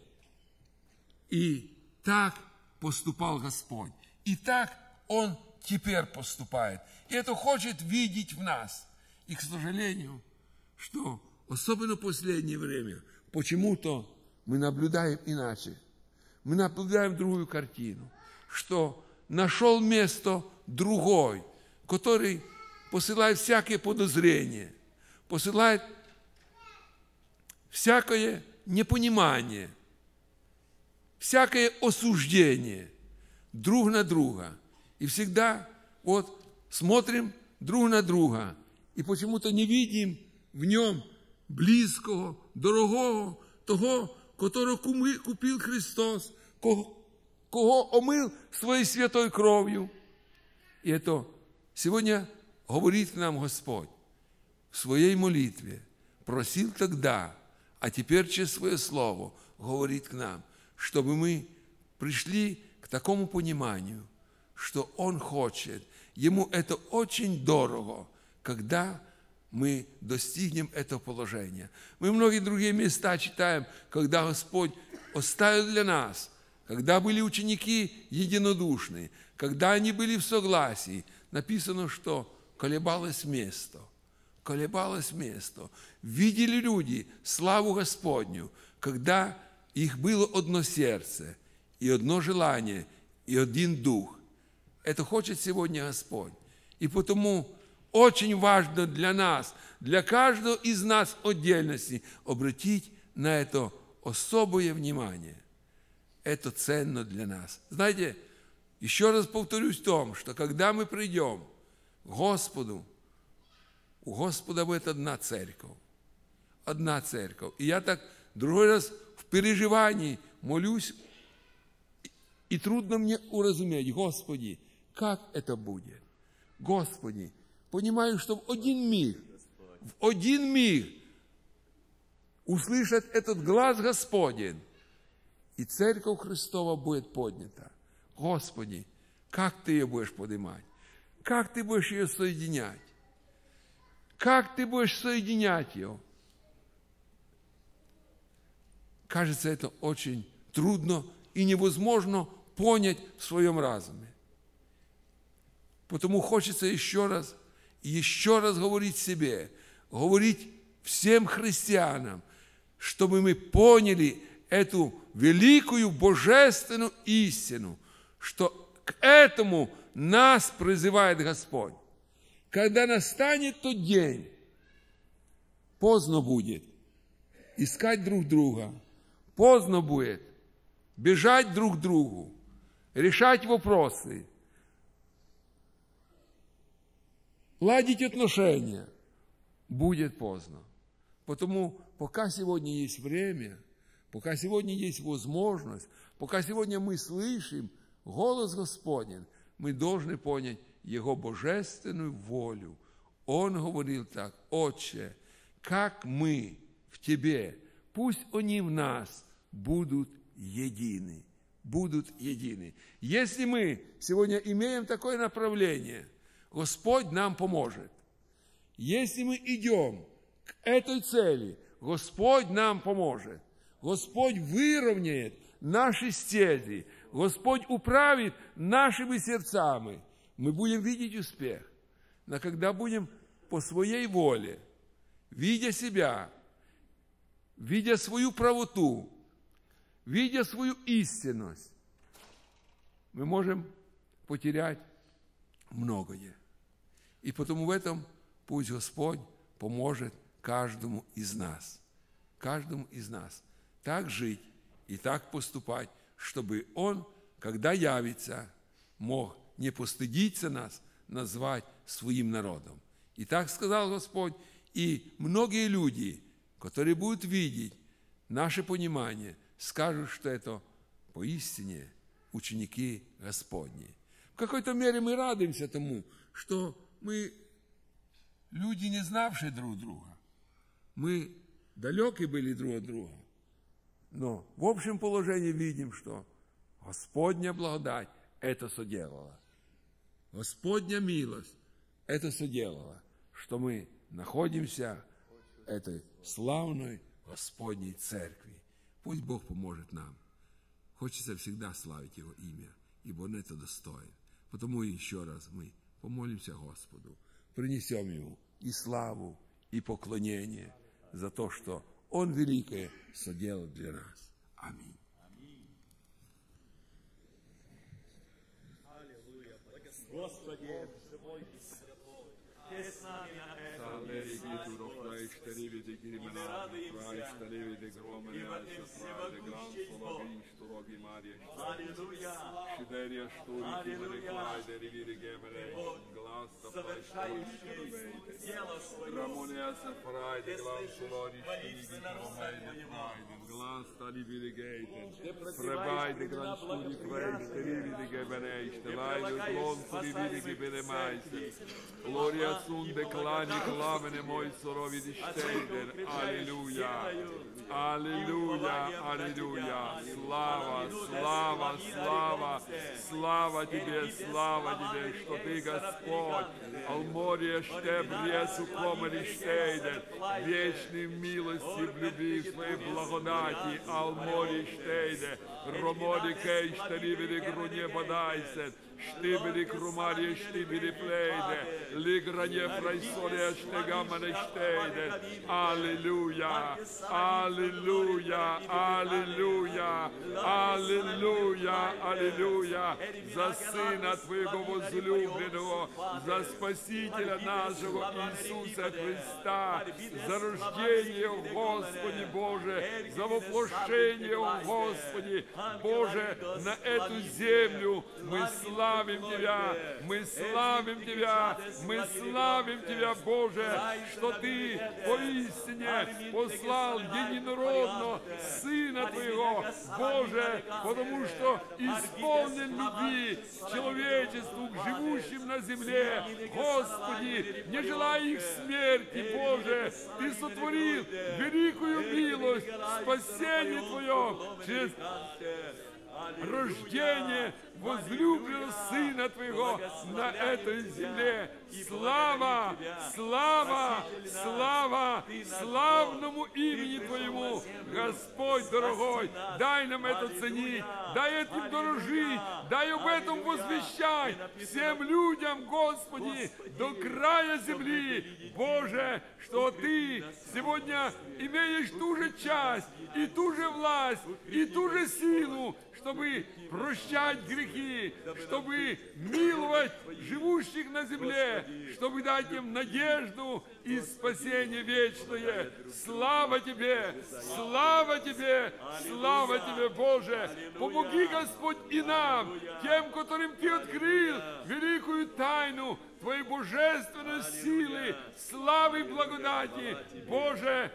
И так поступал Господь, и так Он теперь поступает. И это хочет видеть в нас. И, к сожалению, что особенно в последнее время почему-то мы наблюдаем иначе. Мы наблюдаем другую картину, что нашел место другой, который посылает всякие подозрения, посылает всякое непонимание, всякое осуждение друг на друга. И всегда вот смотрим друг на друга, и почему-то не видим в нем близкого, дорогого, того, которого купил Христос, кого, кого омыл своей святой кровью. И это сегодня говорит к нам Господь в своей молитве. Просил тогда, а теперь через свое слово говорит к нам, чтобы мы пришли к такому пониманию, что Он хочет, Ему это очень дорого, когда мы достигнем этого положения. Мы многие другие места читаем, когда Господь оставил для нас, когда были ученики единодушны, когда они были в согласии. Написано, что колебалось место, колебалось место. Видели люди славу Господню, когда их было одно сердце, и одно желание, и один дух. Это хочет сегодня Господь. И потому очень важно для нас, для каждого из нас в отдельности, обратить на это особое внимание. Это ценно для нас. Знаете, еще раз повторюсь в том, что когда мы придем к Господу, у Господа будет одна церковь. Одна церковь. И я так другой раз в переживании молюсь, и трудно мне уразуметь, Господи, как это будет? Господи, понимаю, что в один миг, в один миг услышат этот глаз Господень, и Церковь Христова будет поднята. Господи, как Ты ее будешь поднимать? Как Ты будешь ее соединять? Как Ты будешь соединять ее? Кажется, это очень трудно и невозможно понять в своем разуме. Потому хочется еще раз и еще раз говорить себе, говорить всем христианам, чтобы мы поняли эту великую божественную истину, что к этому нас призывает Господь. Когда настанет тот день, поздно будет искать друг друга, поздно будет бежать друг к другу, решать вопросы, ладить отношения. Будет поздно. Потому пока сегодня есть время, пока сегодня есть возможность, пока сегодня мы слышим голос Господень, мы должны понять Его божественную волю. Он говорил так: Отче, как мы в Тебе, пусть они в нас будут едины. Будут едины. Если мы сегодня имеем такое направление, Господь нам поможет. Если мы идем к этой цели, Господь нам поможет. Господь выровняет наши стези. Господь управит нашими сердцами. Мы будем видеть успех. Но когда будем по своей воле, видя себя, видя свою правоту, видя свою истинность, мы можем потерять многое. И потому в этом пусть Господь поможет каждому из нас, каждому из нас так жить и так поступать, чтобы Он, когда явится, мог не постыдиться нас, назвать своим народом. И так сказал Господь, и многие люди, которые будут видеть наше понимание, скажут, что это поистине ученики Господни. В какой-то мере мы радуемся тому, что мы люди, не знавшие друг друга. Мы далеки были друг от друга. Но в общем положении видим, что Господня благодать это соделала. Господня милость это соделала, что мы находимся в этой славной Господней Церкви. Пусть Бог поможет нам. Хочется всегда славить Его имя, ибо Он это достоин. Потому еще раз мы помолимся Господу, принесем Ему и славу, и поклонение за то, что Он великое соделал для нас. Аминь. Господи, живой и святой, Ты с нами на этом Prebajde gran studi prejste, rivide gebenejste, lajde gloncu rivide gebenemajste. Gloria sunde klani klamene moj sorovidi štejder. Aleluja, aleluja, aleluja. Slava, slava, slava, slava Тебе, slava Тебе, što Ты, Господь, almorije štebri su komari štejder, вечной милости, в любви, в своей благодати, almori štejde, romori kej šterividi grunie badajse, štibidi krumarije štibidi plejde, ligranje frajsorije štegamane štejde. Аллилуйя, аллилуйя, аллилуйя, аллилуйя, аллилуйя, за Сына Твоего возлюбленного, за Спасителя нашего Иисуса Христа, за рождение, Господи Боже, за воплощение, Господи Боже, на эту землю. Мы славим Тебя, мы славим Тебя, мы славим Тебя, Боже, что Ты поистине послал единородного Сына Твоего, Боже, потому что исполнен любви к человечеству, к живущим на земле. Господи, не желая их смерти, Боже, Ты сотворил великую милость, спасение Твое через рождение возлюбленного Сына Твоего на этой земле. Слава, слава, слава славному имени Твоему, Господь дорогой, дай нам это ценить, дай этим дорожить, дай об этом возвещать всем людям, Господи, до края земли. Боже, что Ты сегодня имеешь ту же часть, и ту же власть, и ту же силу, чтобы прощать грехи, чтобы миловать живущих на земле, чтобы дать им надежду и спасение вечное. Слава Тебе, слава Тебе, слава Тебе, Боже. Помоги, Господь, и нам, тем, которым Ты открыл великую тайну Твоей божественной силы, славы и благодати. Боже,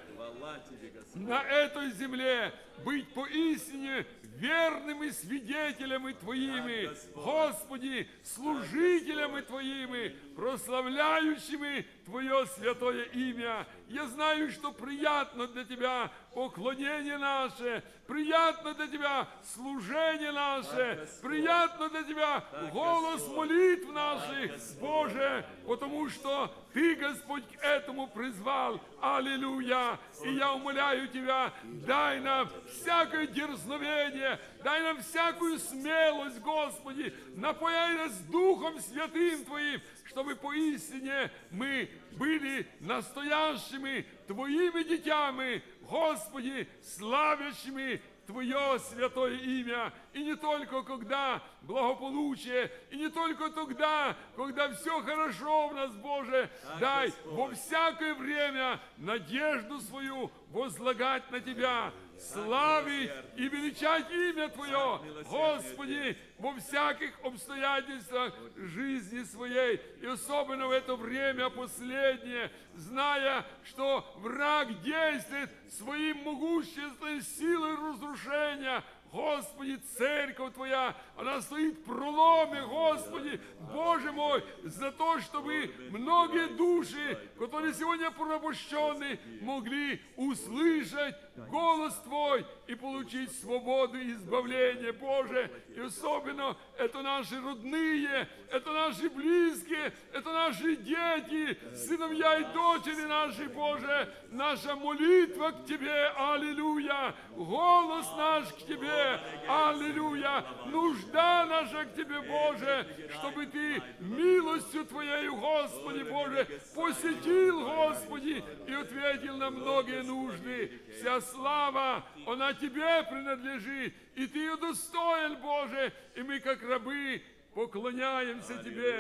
на этой земле быть поистине верными свидетелями Твоими, Господи, служителями Твоими, прославляющими Твое святое имя. Я знаю, что приятно для Тебя поклонение наше, приятно для Тебя служение наше, приятно для Тебя голос молитв наших, Боже, потому что Ты, Господь, к этому призвал. Аллилуйя! И я умоляю Тебя, дай нам всякое дерзновение, дай нам всякую смелость, Господи, напояй нас Духом Святым Твоим, чтобы поистине мы были настоящими Твоими детьми, Господи, славящими Твое святое имя. И не только когда благополучие, и не только тогда, когда все хорошо в нас, Боже, дай во всякое время надежду свою возлагать на Тебя, славить и величать имя Твое, Господи, во всяких обстоятельствах жизни своей, и особенно в это время последнее, зная, что враг действует своим могущественной силой разрушения. Господи, церковь Твоя, она стоит в проломе, Господи, Боже мой, за то, чтобы многие души, которые сегодня порабощены, могли услышать голос Твой и получить свободу и избавление, Боже. И особенно это наши родные, это наши близкие, это наши дети, сыновья и дочери наши, Боже. Наша молитва к Тебе, аллилуйя, голос наш к Тебе, аллилуйя, нужда наша к Тебе, Боже, чтобы Ты милостью Твоей, Господи Боже, посетил, Господи, и ответил на многие нужды. Вся слава, она Тебе принадлежит, и Ты ее достоин, Боже, и мы, как рабы, поклоняемся Тебе.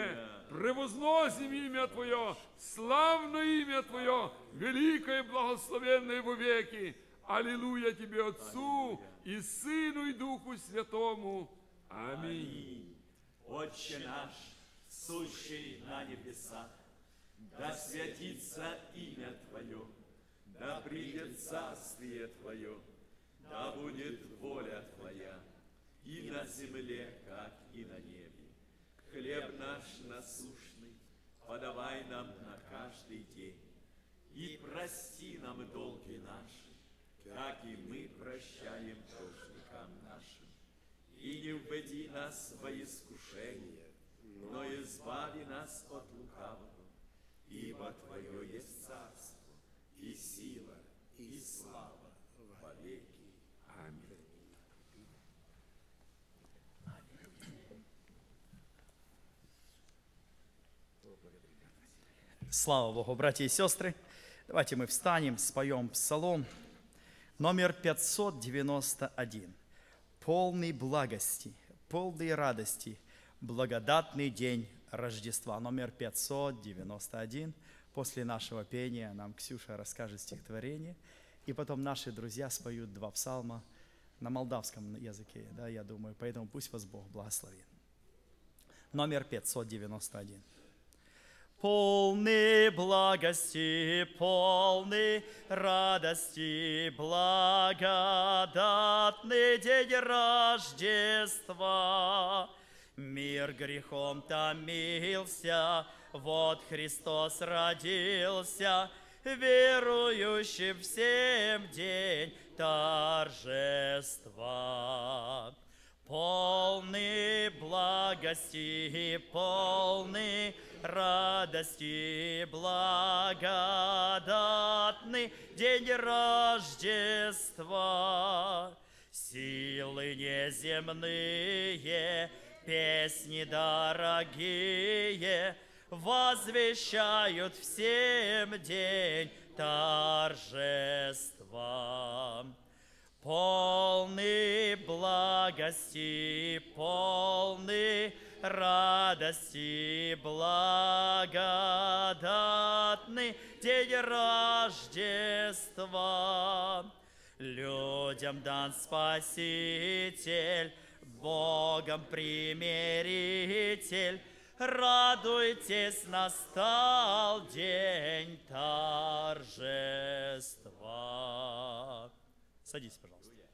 превозносим имя Твое, славное имя Твое, великое, благословенное во веки. Аллилуйя Тебе, Отцу и Сыну и Духу Святому. Аминь. Отче наш, сущий на небесах, да святится имя Твое, да придет царствие Твое, да будет воля Твоя, и на земле, как и на небе. Хлеб наш насущный подавай нам на каждый день, и прости нам долги наши, как и мы прощаем должникам нашим. И не введи нас во искушение, но избави нас от лукавого, ибо Твое есть царство, и сила, и слава во веки. Аминь. Слава Богу, братья и сестры. Давайте мы встанем, споем псалом номер пятьсот девяносто один. Полный благости, полной радости, благодатный день Рождества. Номер пятьсот девяносто один. После нашего пения нам Ксюша расскажет стихотворение, и потом наши друзья споют два псалма на молдавском языке, да, я думаю, поэтому пусть вас Бог благословит. Номер пятьсот девяносто один. Полны благости, полны радости, благодатный день Рождества. Мир грехом томился, вот Христос родился, верующим всем день торжества. Полны благости, полны радости, благодатный день Рождества. Силы неземные, песни дорогие возвещают всем день торжества. Полны благости, полны радости, благодатный день Рождества. Людям дан Спаситель, Богом примиритель. Радуйтесь, настал день торжества. Садитесь, пожалуйста.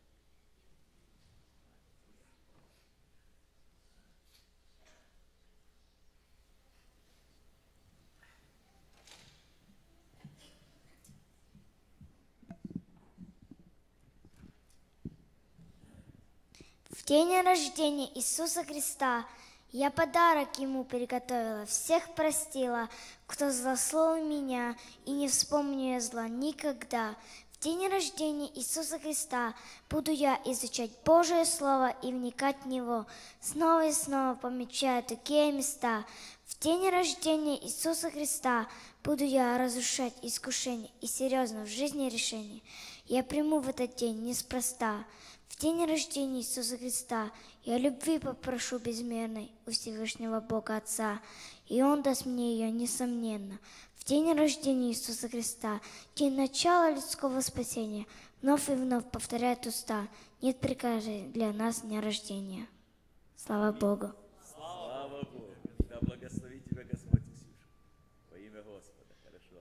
В день рождения Иисуса Христа я подарок Ему приготовила, всех простила, кто злословил меня, и не вспомню я зла никогда. В день рождения Иисуса Христа буду я изучать Божие Слово и вникать в него, снова и снова помечая такие места. В день рождения Иисуса Христа буду я разрушать искушения и серьезно в жизни решения. Я приму в этот день неспроста. В день рождения Иисуса Христа я любви попрошу безмерной у Всевышнего Бога Отца, и Он даст мне ее, несомненно. В день рождения Иисуса Христа, день начала людского спасения, вновь и вновь повторяют уста, нет приказа для нас дня рождения. Слава Богу! Слава Богу! Да благословит тебя Господь, Ксюша, во имя Господа. Хорошо.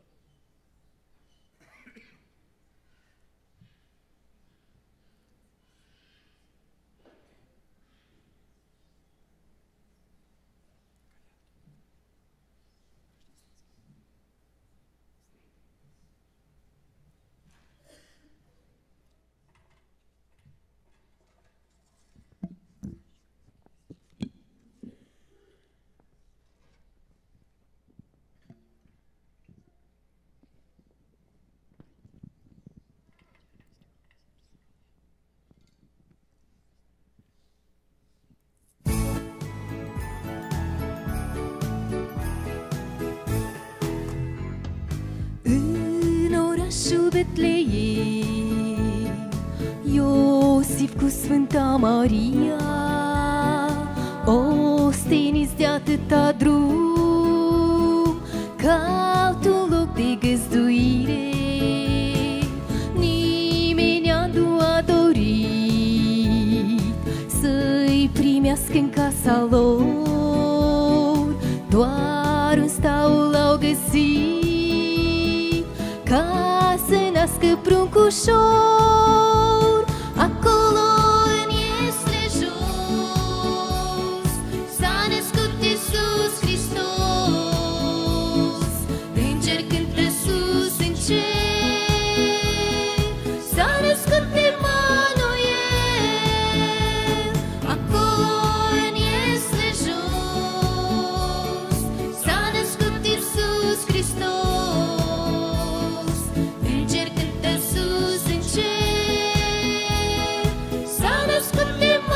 Betleem, Iosif cu Sfânta Maria, osteniți de atâta drum. caut un loc de găzduire, nimeni nu a dorit să-i primească în casa lor, doar un staul au găsit ca să nască pruncușor. Acolo în Iesle jos s-a născut Iisus Hristos, Înger cântă sus în cer, s-a născut Emanuel. Acolo în Iesle jos s-a născut Iisus Hristos, Înger cântă sus în cer, s-a născut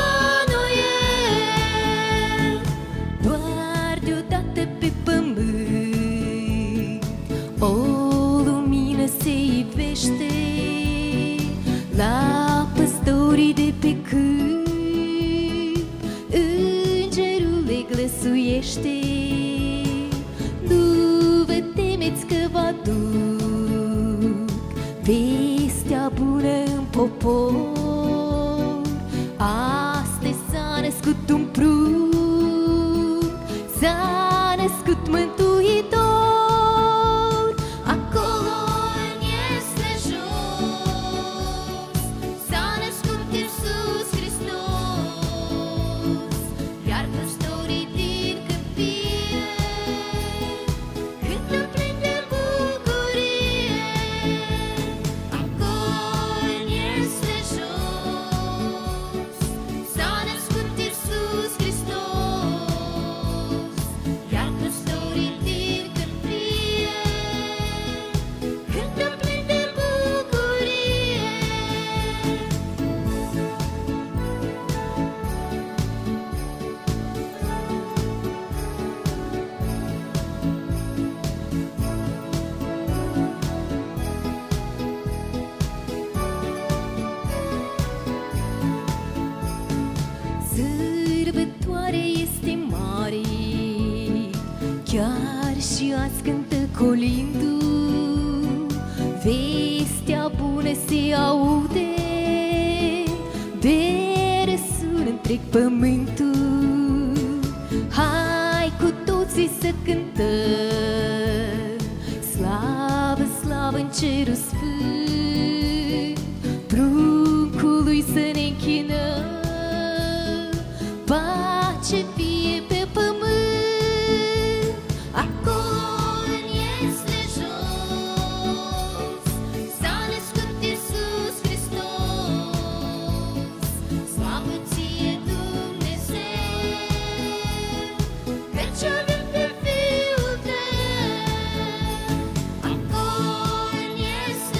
Emanuel. Doar deodată pe pământ o lumină se ivește la păstorii de pe câmp, îngerul le glăsuiește: nu vă temeți că vă duc vestea bună în popor. Astăzi s-a născut un pruncc, s-a născut Mântuitor. Acolo în Iesle jos s-a născut Iisus Hristos, iar păstorii din câmpie cântă plin de bucurie. Acolo în Iesle jos s-a născut Iisus Hristos, iar păstorii din câmpie cântă plin de bucurie. Sărbătoare este mare, chiar și azi cântă colindul, vestea bună se aude, de răsun întreg pământul. Hai cu toții să cântăm, slavă, slavă în cerul sfânt, pruncului să ne închinăm. Pace fie pe pământ, acolo în Iesle jos s-a născut Iisus Hristos. Slavă ție, Dumnezeu, căci avem pe Fiul tău. Acolo în Iesle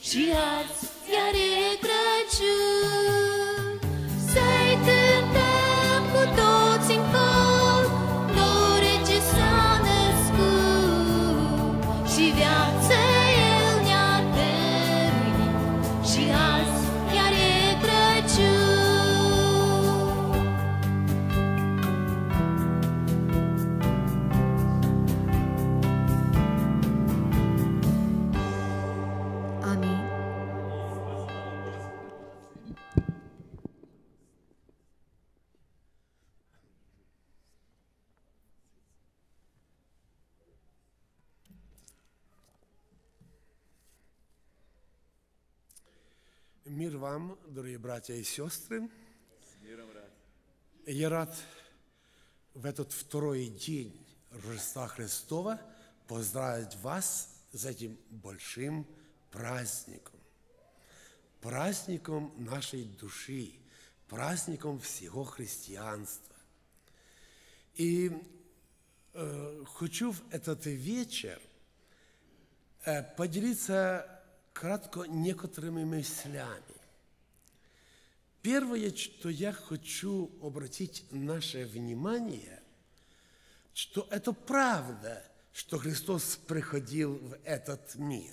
și azi iar e Crăciun. Să-i cântăm cu toți în cor, nouă rege s-a născut și viață El ne-a dăruit și azi iar e Crăciun. Amin. Мир вам, дорогие братья и сестры. Я рад в этот второй день Рождества Христова поздравить вас с этим большим праздником. Праздником нашей души, праздником всего христианства. И э, хочу в этот вечер э, поделиться кратко некоторыми мыслями. Первое, что я хочу обратить наше внимание, что это правда, что Христос приходил в этот мир.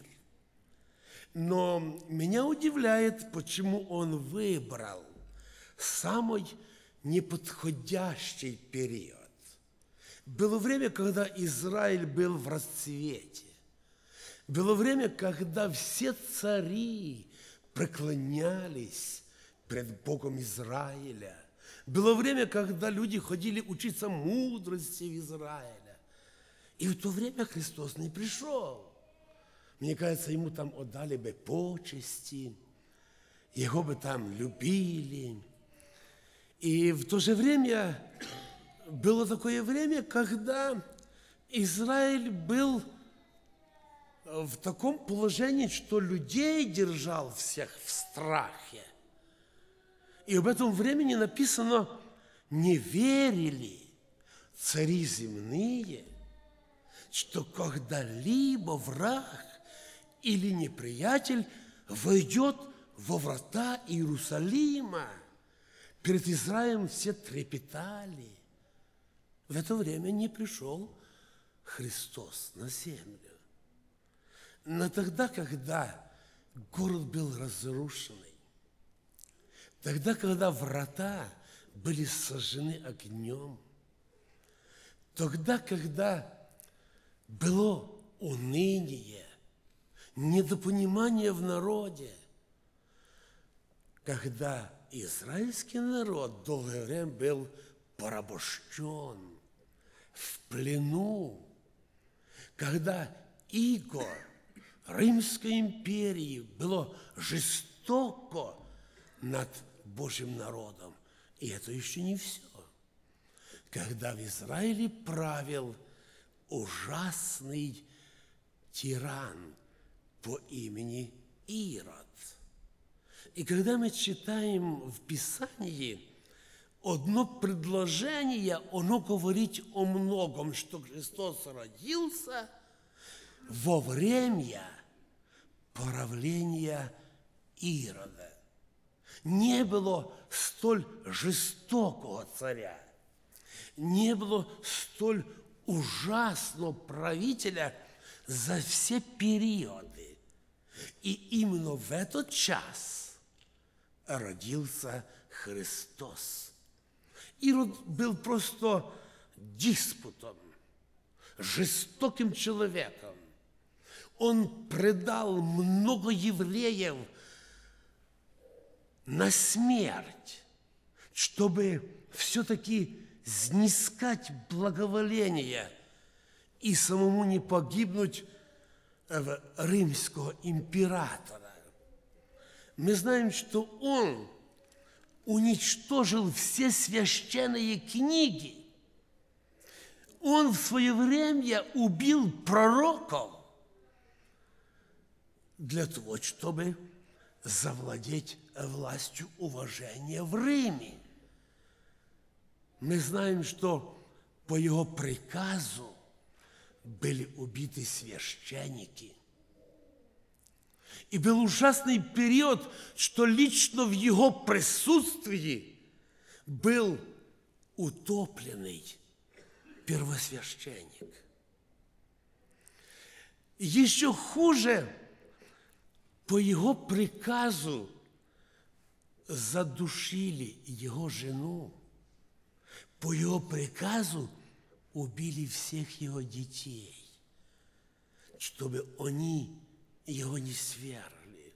Но меня удивляет, почему Он выбрал самый неподходящий период. Было время, когда Израиль был в расцвете. Было время, когда все цари преклонялись пред Богом Израиля. Было время, когда люди ходили учиться мудрости в Израиле. И в то время Христос не пришел. Мне кажется, Ему там отдали бы почести, Его бы там любили. И в то же время было такое время, когда Израиль был в таком положении, что людей держал всех в страхе. И об этом времени написано: не верили цари земные, что когда-либо враг или неприятель войдет во врата Иерусалима. Перед Израилем все трепетали. В это время не пришел Христос на землю. Но тогда, когда город был разрушенный, тогда, когда врата были сожжены огнем, тогда, когда было уныние, недопонимание в народе, когда израильский народ долгое время был порабощен, в плену, когда иго Римской империи было жестоко над Божьим народом. И это еще не все. Когда в Израиле правил ужасный тиран по имени Ирод. И когда мы читаем в Писании одно предложение, оно говорит о многом, что Христос родился во время правления Ирода. Не было столь жестокого царя, не было столь ужасного правителя за все периоды. И именно в этот час родился Христос. Ирод был просто диспутом, жестоким человеком. Он предал много евреев на смерть, чтобы все-таки снискать благоволение и самому не погибнуть в римского императора. Мы знаем, что он уничтожил все священные книги. Он в свое время убил пророков для того, чтобы завладеть властью уважения в Риме. Мы знаем, что по его приказу были убиты священники. И был ужасный период, что лично в его присутствии был утопленный первосвященник. Еще хуже, по его приказу задушили его жену. По его приказу убили всех его детей, чтобы они его не свергли.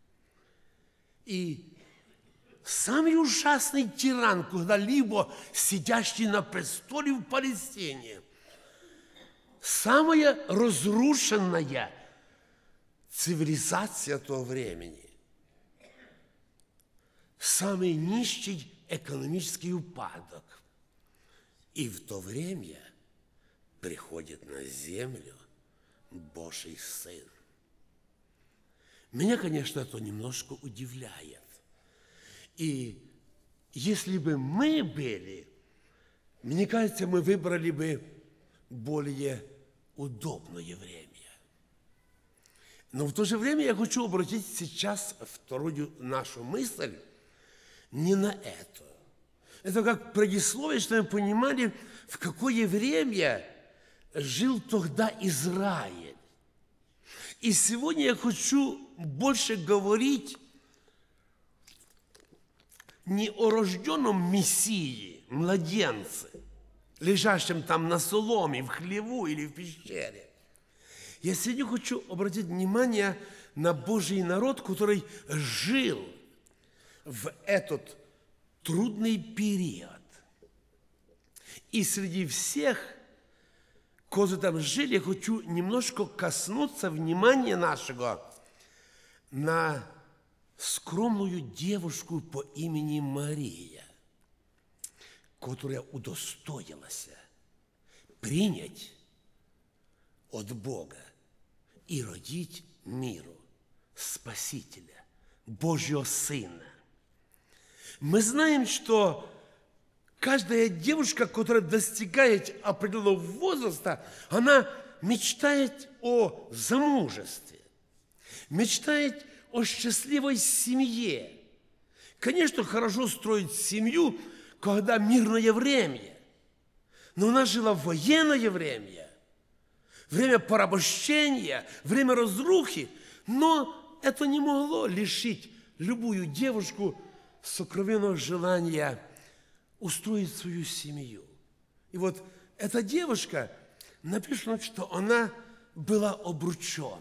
И самый ужасный тиран, когда-либо сидящий на престоле в Палестине, самая разрушенная цивилизация того времени, самый низкий экономический упадок. И в то время приходит на землю Божий Сын. Меня, конечно, это немножко удивляет. И если бы мы были, мне кажется, мы выбрали бы более удобное время. Но в то же время я хочу обратить сейчас вторую нашу мысль не на это. Это как предисловие, что мы понимали, в какое время жил тогда Израиль. И сегодня я хочу больше говорить не о рожденном Мессии, младенце, лежащем там на соломе, в хлеву или в пещере. Я сегодня хочу обратить внимание на Божий народ, который жил в этот трудный период. И среди всех, кто там жили, я хочу немножко коснуться внимания нашего на скромную девушку по имени Мария, которая удостоилась принять от Бога и родить миру Спасителя, Божьего Сына. Мы знаем, что каждая девушка, которая достигает определенного возраста, она мечтает о замужестве, мечтает о счастливой семье. Конечно, хорошо строить семью, когда мирное время, но она жила в военное время, время порабощения, время разрухи, но это не могло лишить любую девушку сокровенного желания устроить свою семью. И вот эта девушка, написано, что она была обрученной.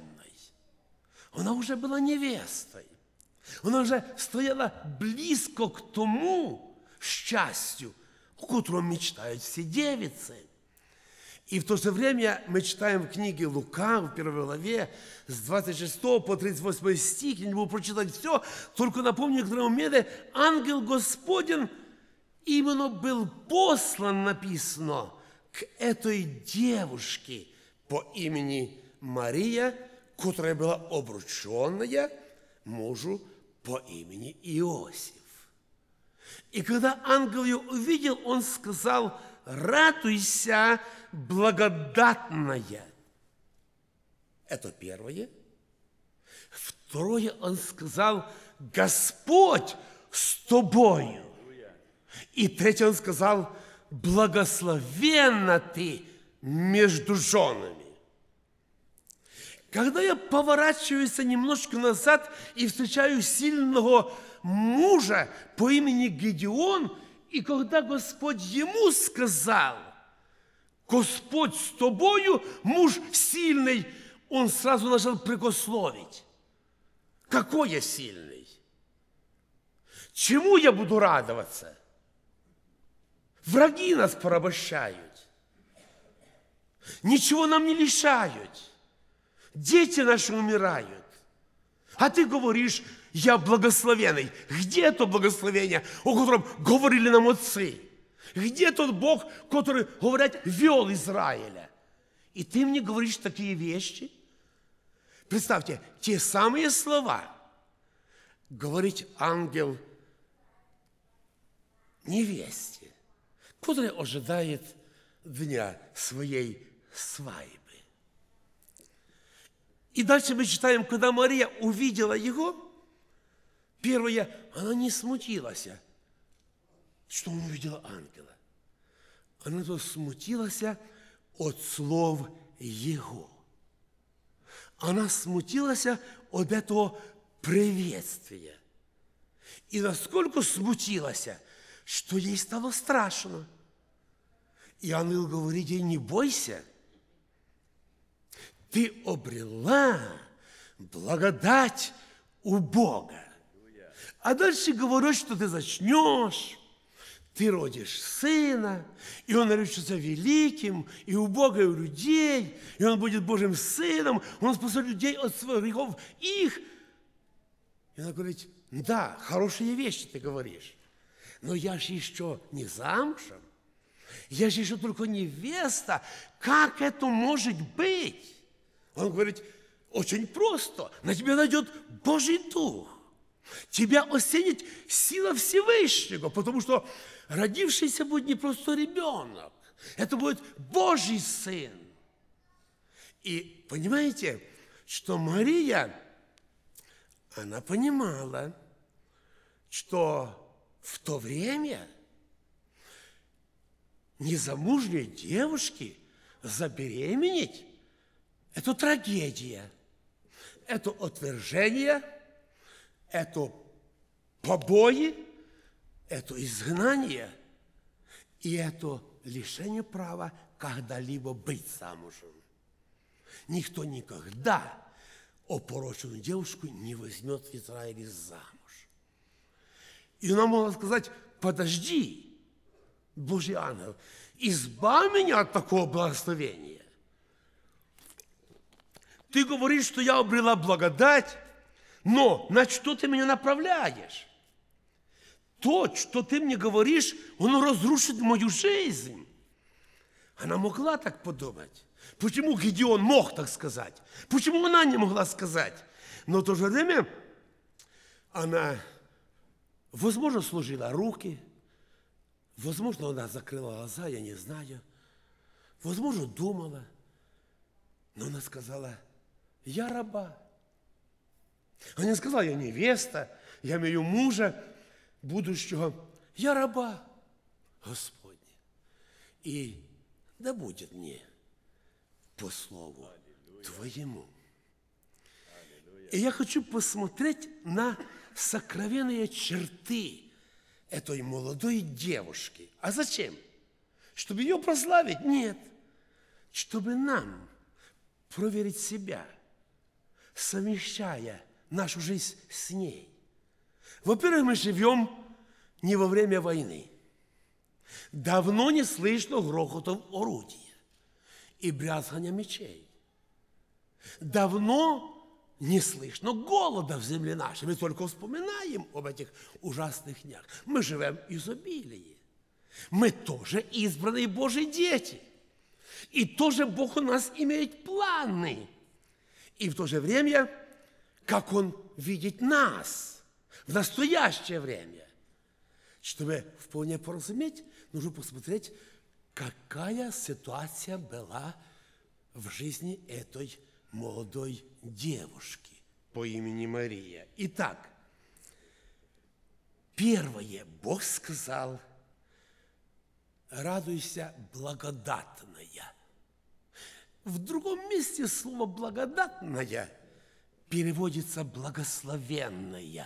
Она уже была невестой. Она уже стояла близко к тому счастью, о котором мечтают все девицы. И в то же время мы читаем в книге Лука, в первой главе, с двадцать шестого по тридцать восьмой стих, я не буду прочитать все, только напомню, в некотором моменте ангел Господень именно был послан, написано, к этой девушке по имени Мария, которая была обрученная мужу по имени Иосиф. И когда ангел ее увидел, он сказал: «Радуйся, благодатная». Это первое. Второе, он сказал: «Господь с тобою». И третье, он сказал: «Благословенна ты между женами». Когда я поворачиваюсь немножко назад и встречаю сильного мужа по имени Гедеон, и когда Господь ему сказал: «Господь с тобою, муж сильный», он сразу начал прикословить. Какой я сильный? Чему я буду радоваться? Враги нас порабощают. Ничего нам не лишают. Дети наши умирают. А ты говоришь: я благословенный. Где это благословение, о котором говорили нам отцы? Где тот Бог, который, говорят, вел Израиля? И ты мне говоришь такие вещи? Представьте, те самые слова говорит ангел невесте, которая ожидает дня своей свадьбы. И дальше мы читаем, когда Мария увидела его, первое, она не смутилась, что она увидела ангела. Она то смутилась от слов его. Она смутилась от этого приветствия. И насколько смутилась, что ей стало страшно. И ангел говорит ей: не бойся, ты обрела благодать у Бога. А дальше говорит, что ты зачнешь, ты родишь сына, и он наречется великим, и у Бога, и у людей, и он будет Божьим сыном, он спасет людей от своих грехов их. И она говорит: да, хорошие вещи ты говоришь, но я же еще не замужем, я же еще только невеста, как это может быть? Он говорит: очень просто, на тебя найдет Божий Дух, тебя осенит сила Всевышнего, потому что родившийся будет не просто ребенок, это будет Божий Сын. И понимаете, что Мария, она понимала, что в то время незамужней девушке забеременеть – это трагедия, это отвержение, это побои, это изгнание, и это лишение права когда-либо быть замужем. Никто никогда опороченную девушку не возьмет в Израиле замуж. И она могла сказать: подожди, Божий ангел, избавь меня от такого благословения. Ты говоришь, что я обрела благодать, но на что ты меня направляешь? То, что ты мне говоришь, оно разрушит мою жизнь. Она могла так подумать. Почему Гедеон мог так сказать? Почему она не могла сказать? Но в то же время она, возможно, сложила руки, возможно, она закрыла глаза, я не знаю. Возможно, думала, но она сказала: я раба. Она не сказала: я невеста, я имею мужа будущего. Я раба Господня. И да будет мне по слову Твоему. И я хочу посмотреть на сокровенные черты этой молодой девушки. А зачем? Чтобы ее прославить? Нет. Чтобы нам проверить себя, совмещая нашу жизнь с ней. Во-первых, мы живем не во время войны. Давно не слышно грохотов орудия и брязгания мечей. Давно не слышно голода в земле нашей. Мы только вспоминаем об этих ужасных днях. Мы живем в изобилии. Мы тоже избранные Божьи дети. И тоже Бог у нас имеет планы. И в то же время, как Он видит нас в настоящее время. Чтобы вполне поразуметь, нужно посмотреть, какая ситуация была в жизни этой молодой девушки по имени Мария. Итак, первое, Бог сказал: радуйся, благодатная. В другом месте слово благодатная переводится благословенная.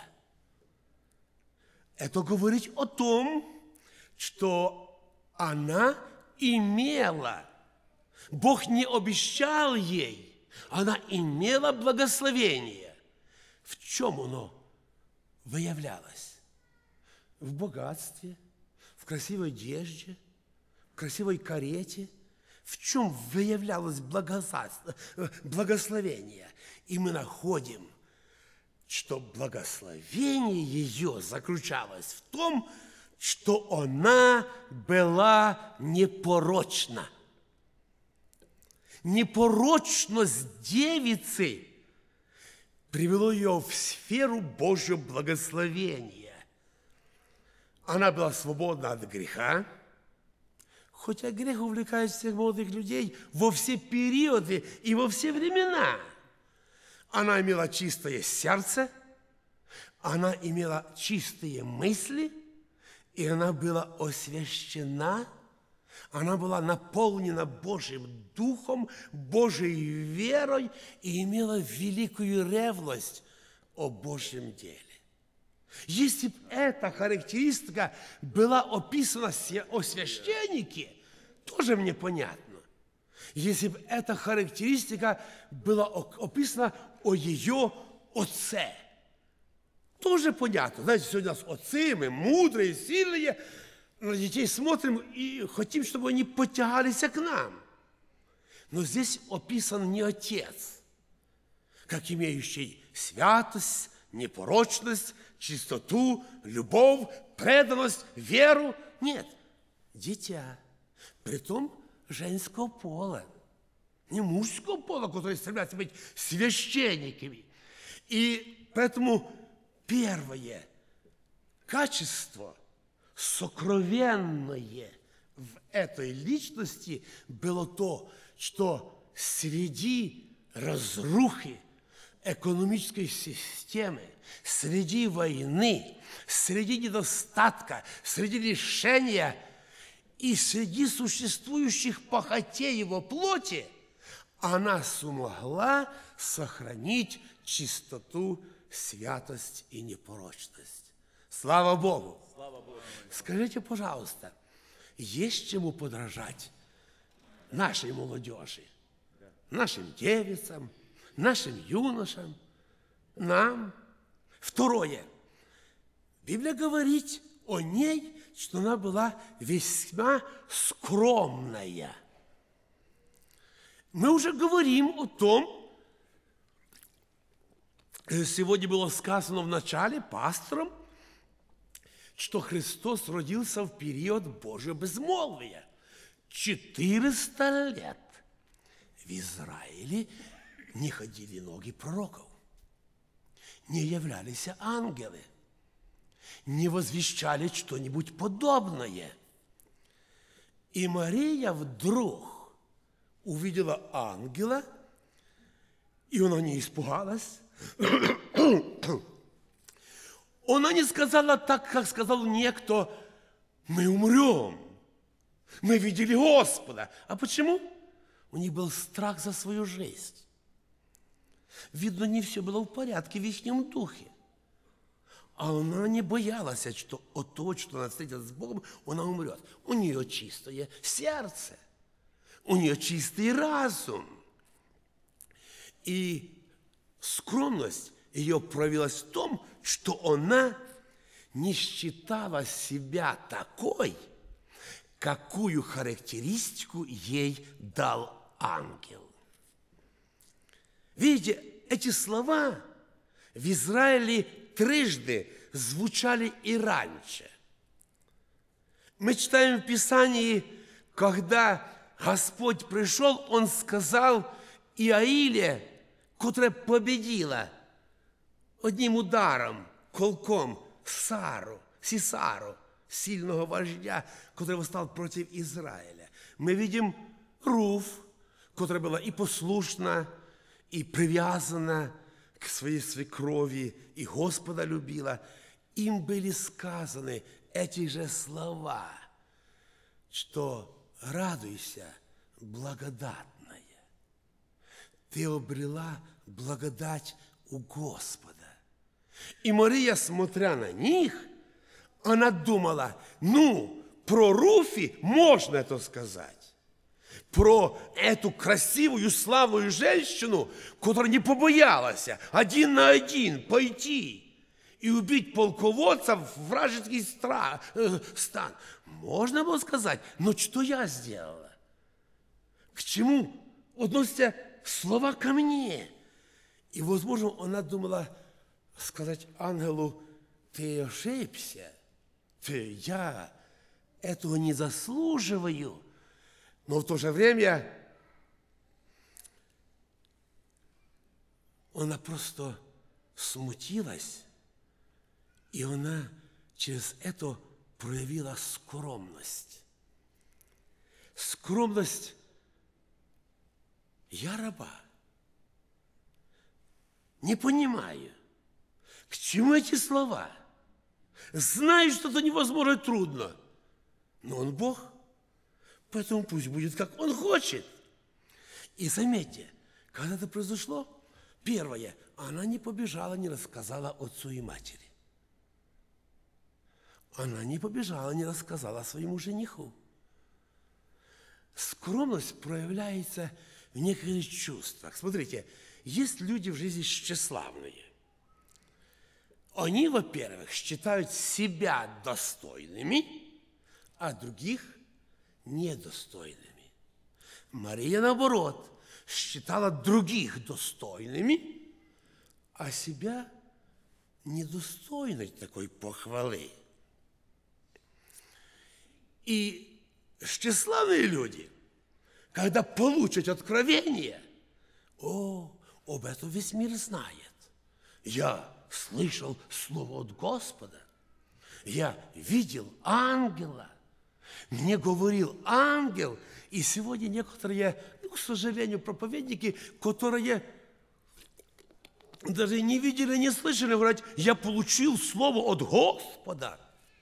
Это говорит о том, что она имела, Бог не обещал ей, она имела благословение. В чем оно выявлялось? В богатстве, в красивой одежде, в красивой карете. В чем выявлялось благословение? И мы находим, что благословение ее заключалось в том, что она была непорочна. Непорочность девицы привело ее в сферу Божьего благословения. Она была свободна от греха, хотя грех увлекает всех молодых людей во все периоды и во все времена. она имела чистое сердце, она имела чистые мысли, и она была освящена, она была наполнена Божьим Духом, Божьей верой и имела великую ревность о Божьем деле. Если бы эта характеристика была описана о священнике, тоже мне понятно. Если бы эта характеристика была описана о ее отце, тоже понятно. Знаете, сегодня у нас отцы, мы мудрые, сильные, на детей смотрим и хотим, чтобы они подтягались к нам. Но здесь описан не отец, как имеющий святость, непорочность, чистоту, любовь, преданность, веру. Нет, дитя, притом женского пола, не мужского пола, которые стремятся быть священниками. И поэтому первое качество, сокровенное в этой личности, было то, что среди разрухи экономической системы, среди войны, среди недостатка, среди лишения и среди существующих похотей его плоти она смогла сохранить чистоту, святость и непорочность. Слава Богу! Слава Богу! Скажите, пожалуйста, есть чему подражать нашей молодежи, нашим девицам, нашим юношам, нам? Второе. Библия говорит о ней, что она была весьма скромная. Мы уже говорим о том, сегодня было сказано в начале пастором, что Христос родился в период Божьего безмолвия. четыреста лет в Израиле не ходили ноги пророков, не являлись ангелы, не возвещали что-нибудь подобное. И Мария вдруг увидела ангела, и она не испугалась. Она не сказала так, как сказал некто: мы умрем, мы видели Господа. А почему? У них был страх за свою жизнь. Видно, не все было в порядке в их духе. А она не боялась, что от того, что она встретилась с Богом, она умрет. У нее чистое сердце, у нее чистый разум. И скромность ее проявилась в том, что она не считала себя такой, какую характеристику ей дал ангел. Видите, эти слова в Израиле трижды звучали и раньше. Мы читаем в Писании, когда Господь пришел, Он сказал Иаиле, которая победила одним ударом, колком, Сару, Сисару, сильного вождя, который восстал против Израиля. Мы видим Руф, которая была и послушна, и привязана к своей свекрови, и Господа любила. Им были сказаны эти же слова, что радуйся, благодатная. Ты обрела благодать у Господа. И Мария, смотря на них, она думала: ну, про Руфи можно это сказать. Про эту красивую, славную женщину, которая не побоялась один на один пойти и убить полководца в вражеский стра... э, стан. Можно было сказать, но что я сделала? К чему относятся слова ко мне? И, возможно, она думала сказать ангелу: ты ошибся, ты, я этого не заслуживаю. Но в то же время она просто смутилась, и она через это проявила скромность. Скромность: я раба, не понимая, к чему эти слова. Знает, что это невозможно и трудно. Но Он Бог, поэтому пусть будет, как Он хочет. И заметьте, когда это произошло, первое, она не побежала, не рассказала отцу и матери. Она не побежала, не рассказала своему жениху. Скромность проявляется в некоторых чувствах. Смотрите, есть люди в жизни тщеславные. Они, во-первых, считают себя достойными, а других недостойными. Мария, наоборот, считала других достойными, а себя недостойной такой похвалы. И тщеславные люди, когда получат откровение, о, об этом весь мир знает. Я слышал слово от Господа, я видел ангела, мне говорил ангел. И сегодня некоторые, ну, к сожалению, проповедники, которые даже не видели, не слышали, говорят, я получил слово от Господа.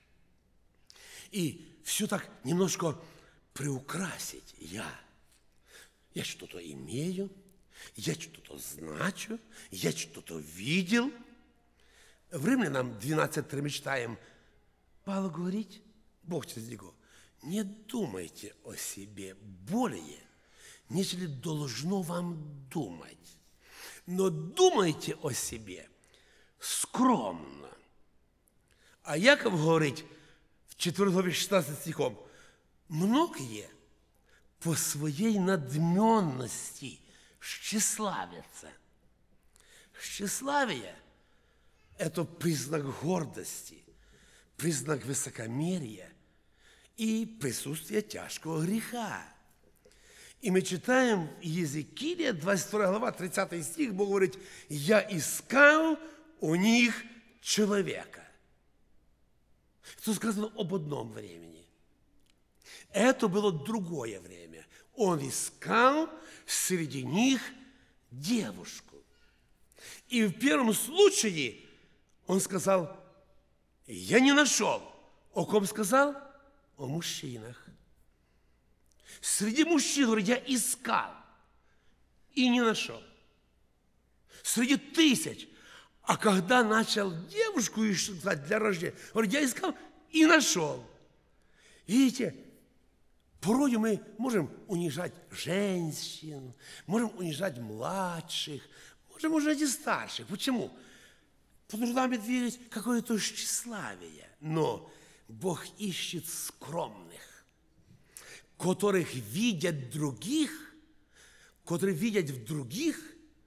И все так немножко приукрасить. Я, я что-то имею, я что-то значу, я что-то видел. В Римлянам двенадцать три мы читаем, Павел говорит, Бог через него, не думайте о себе более, нежели должно вам думать, но думайте о себе скромно. А Яков говорит в четвёртой главе шестнадцатым стихом, многие по своей надменности тщеславятся. Тщеславие – это признак гордости, признак высокомерия и присутствие тяжкого греха. И мы читаем Иезекииля, двадцать вторая глава, тридцатый стих, Бог говорит, «Я искал у них человека». Это сказано об одном времени. Это было другое время. Он искал среди них девушку. И в первом случае он сказал, я не нашел. О ком сказал? О мужчинах. Среди мужчин, говорит, я искал и не нашел. Среди тысяч. А когда начал девушку искать для рождения, говорит, я искал и нашел. Видите, порой мы можем унижать женщин, можем унижать младших, можем унижать и старших. Почему? Потому что нам двигать какое-то тщеславие. Но Бог ищет скромных, которых видят других, которые видят в других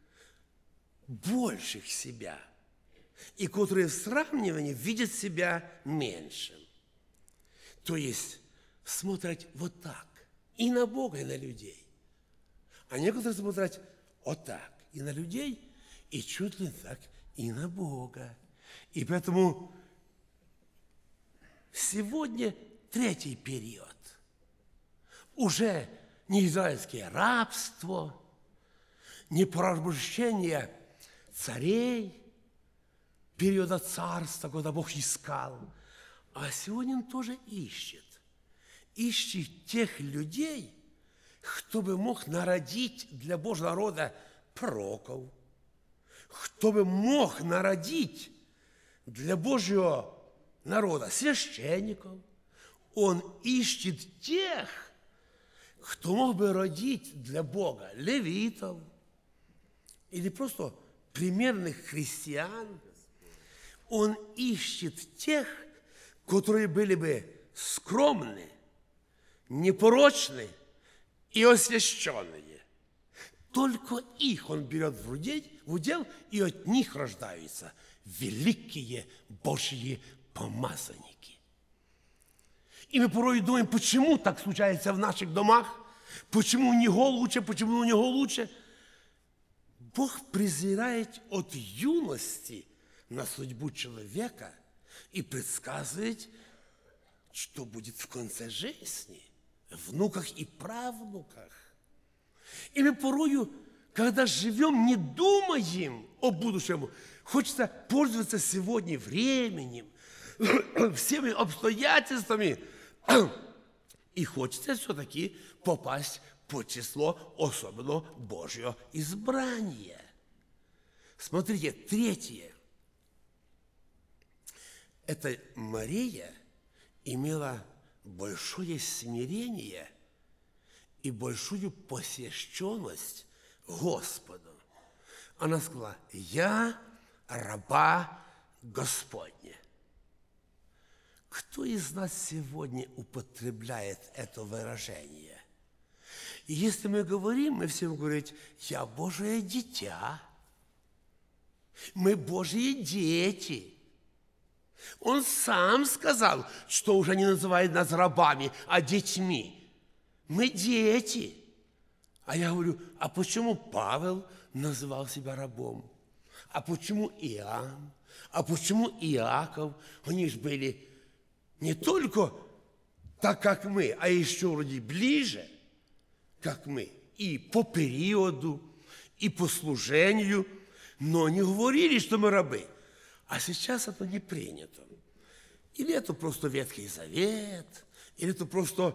больших себя, и которые в сравнивании видят себя меньшим. То есть смотрят вот так и на Бога, и на людей. А некоторые смотрят вот так и на людей, и чуть ли так и на Бога. И поэтому сегодня третий период. Уже не израильское рабство, не порабощение царей, периода царства, когда Бог искал. А сегодня Он тоже ищет. Ищет тех людей, кто бы мог народить для Божьего народа пророков, кто бы мог народить для Божьего народа священников. Он ищет тех, кто мог бы родить для Бога левитов или просто примерных христиан. Он ищет тех, которые были бы скромны, непорочны и освященные. Только их Он берет в удел, и от них рождаются великие Божьи помазанники. И мы порой думаем, почему так случается в наших домах, почему у него лучше, почему у него лучше. Бог презирает от юности на судьбу человека и предсказывает, что будет в конце жизни, внуках и правнуках. И мы порою, когда живем, не думаем о будущем. Хочется пользоваться сегодня временем, всеми обстоятельствами. И хочется все-таки попасть под число особенно Божье избрание. Смотрите, третье. Это Мария имела большое смирение и большую посвященность Господу. Она сказала: «Я раба Господня». Кто из нас сегодня употребляет это выражение? И если мы говорим, мы всем говорим: «Я Божие дитя», «Мы Божьи дети». Он сам сказал, что уже не называет нас рабами, а детьми. Мы дети. А я говорю: а почему Павел называл себя рабом? А почему Иоанн? А почему Иаков? Они же были не только так, как мы, а еще вроде ближе, как мы, и по периоду, и по служению, но не говорили, что мы рабы. А сейчас это не принято. Или это просто Ветхий Завет, или это просто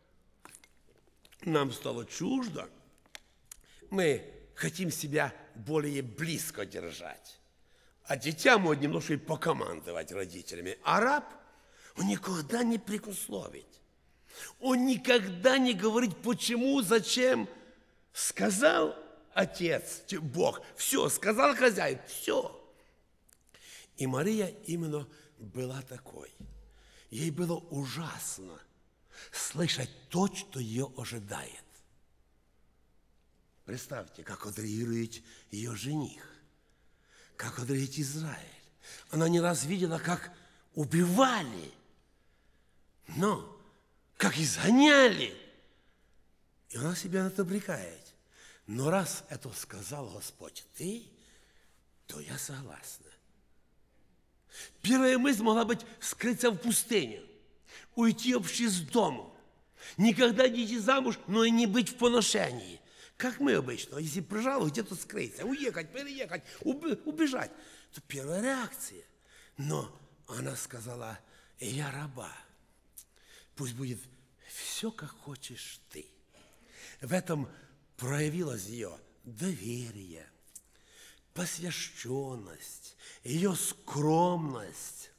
нам стало чуждо. Мы хотим себя более близко держать. А дитя может немножко и покомандовать родителями. А раб, он никогда не прикословит. Он никогда не говорит, почему, зачем. Сказал отец, Бог, все, сказал хозяин, все. И Мария именно была такой. Ей было ужасно слышать то, что ее ожидает. Представьте, как отреагирует ее жених, как отреагирует Израиль. Она не раз видела, как убивали, но как изгоняли. И она себя на это обрекает. Но раз это сказал Господь ты, то я согласна. Первая мысль могла быть скрыться в пустыню, уйти вообще с дому, никогда не идти замуж, но и не быть в поношении. Как мы обычно, если прижал, где-то скрыться, уехать, переехать, убежать. Это первая реакция. Но она сказала: я раба, пусть будет все, как хочешь ты. В этом проявилось ее доверие, посвященность, ее скромность.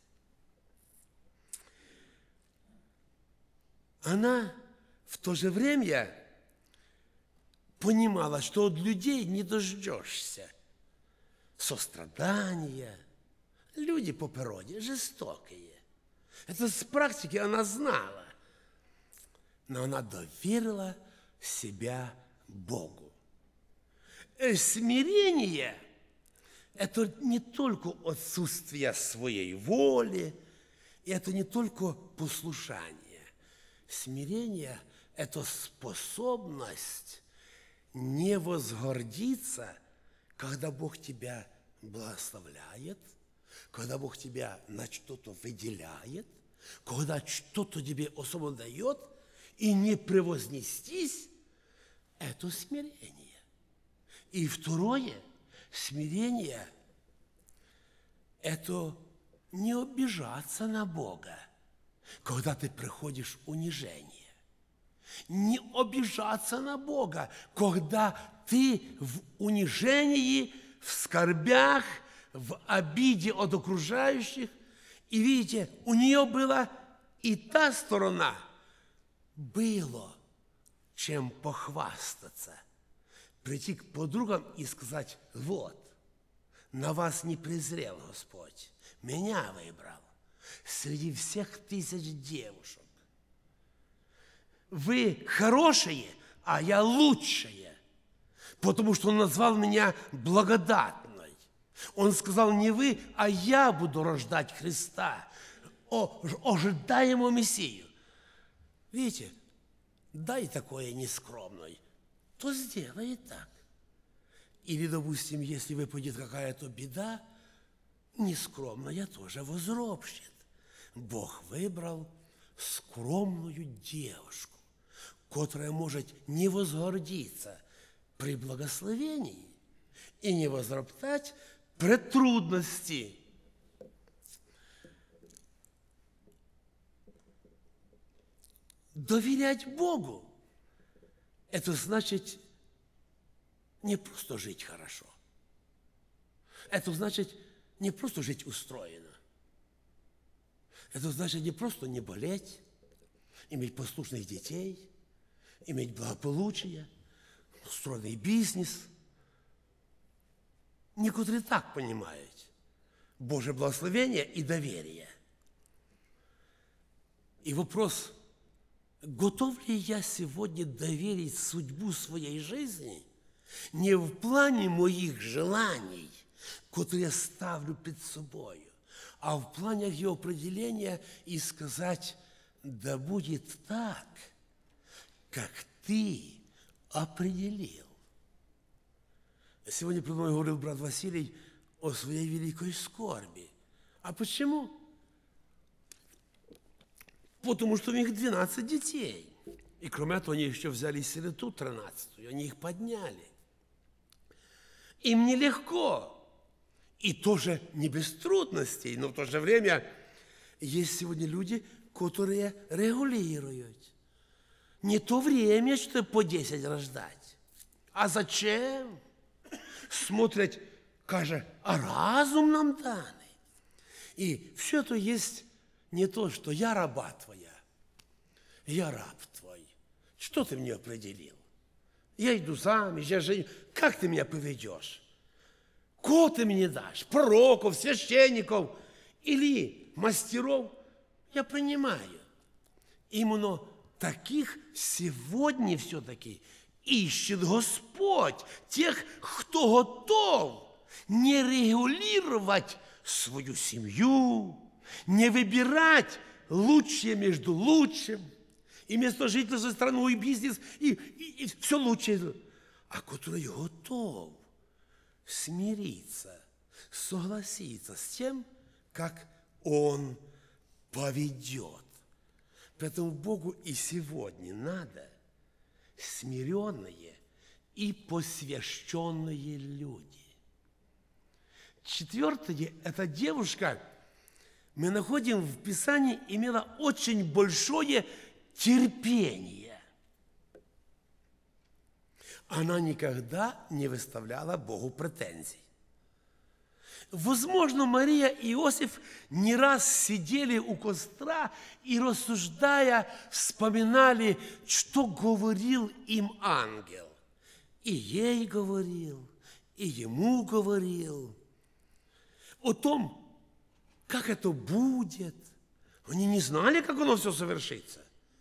Она в то же время понимала, что от людей не дождешься сострадания. Люди по природе жестокие. Это с практики она знала. Но она доверила себя Богу. И смирение – это не только отсутствие своей воли, и это не только послушание. Смирение – это способность не возгордиться, когда Бог тебя благословляет, когда Бог тебя на что-то выделяет, когда что-то тебе особо дает, и не превознестись – это смирение. И второе, смирение – это не обижаться на Бога, когда ты приходишь в унижение. Не обижаться на Бога, когда ты в унижении, в скорбях, в обиде от окружающих. И видите, у нее была и та сторона, было чем похвастаться. Прийти к подругам и сказать: вот, на вас не презрел Господь, меня выбрал среди всех тысяч девушек. Вы хорошие, а я лучшая, потому что Он назвал меня благодатной. Он сказал: не вы, а я буду рождать Христа, ожидаемого Мессию. Видите, дай такое нескромное, то сделает так. Или, допустим, если выпадет какая-то беда, нескромная тоже возропщет. Бог выбрал скромную девушку, которая может не возгордиться при благословении и не возроптать пред трудности. Доверять Богу – это значит не просто жить хорошо. Это значит не просто жить устроено. Это значит не просто не болеть, иметь послушных детей, иметь благополучие, устроенный бизнес. Некоторые так понимают Божье благословение и доверие. И вопрос, готов ли я сегодня доверить судьбу своей жизни не в плане моих желаний, которые я ставлю перед собой, а в плане ее определения и сказать, да будет так, как ты определил. Сегодня предо мной говорил брат Василий о своей великой скорби. А почему? Потому что у них двенадцать детей. И кроме этого, они еще взяли сироту тринадцатую, они их подняли. Им нелегко. И тоже не без трудностей, но в то же время есть сегодня люди, которые регулируют. Не то время, что по десять рождать. А зачем? Смотрят, каже, а разум нам данный. И все это есть не то, что я раба твоя, я раб твой. Что ты мне определил? Я иду замуж, я женю. Как ты меня поведешь? Кого ты мне дашь? Пророков, священников или мастеров? Я принимаю. Именно таких сегодня все-таки ищет Господь. Тех, кто готов не регулировать свою семью, не выбирать лучшее между лучшим, и место жительства, страну и бизнес, и, и, и все лучшее, а который готов смириться, согласиться с тем, как Он поведет. Поэтому Богу и сегодня надо смиренные и посвященные люди. Четвертое, эта девушка, мы находим в Писании, имела очень большое терпение. Она никогда не выставляла Богу претензий. Возможно, Мария и Иосиф не раз сидели у костра и, рассуждая, вспоминали, что говорил им ангел. И ей говорил, и ему говорил о том, как это будет. Они не знали, как оно все совершится.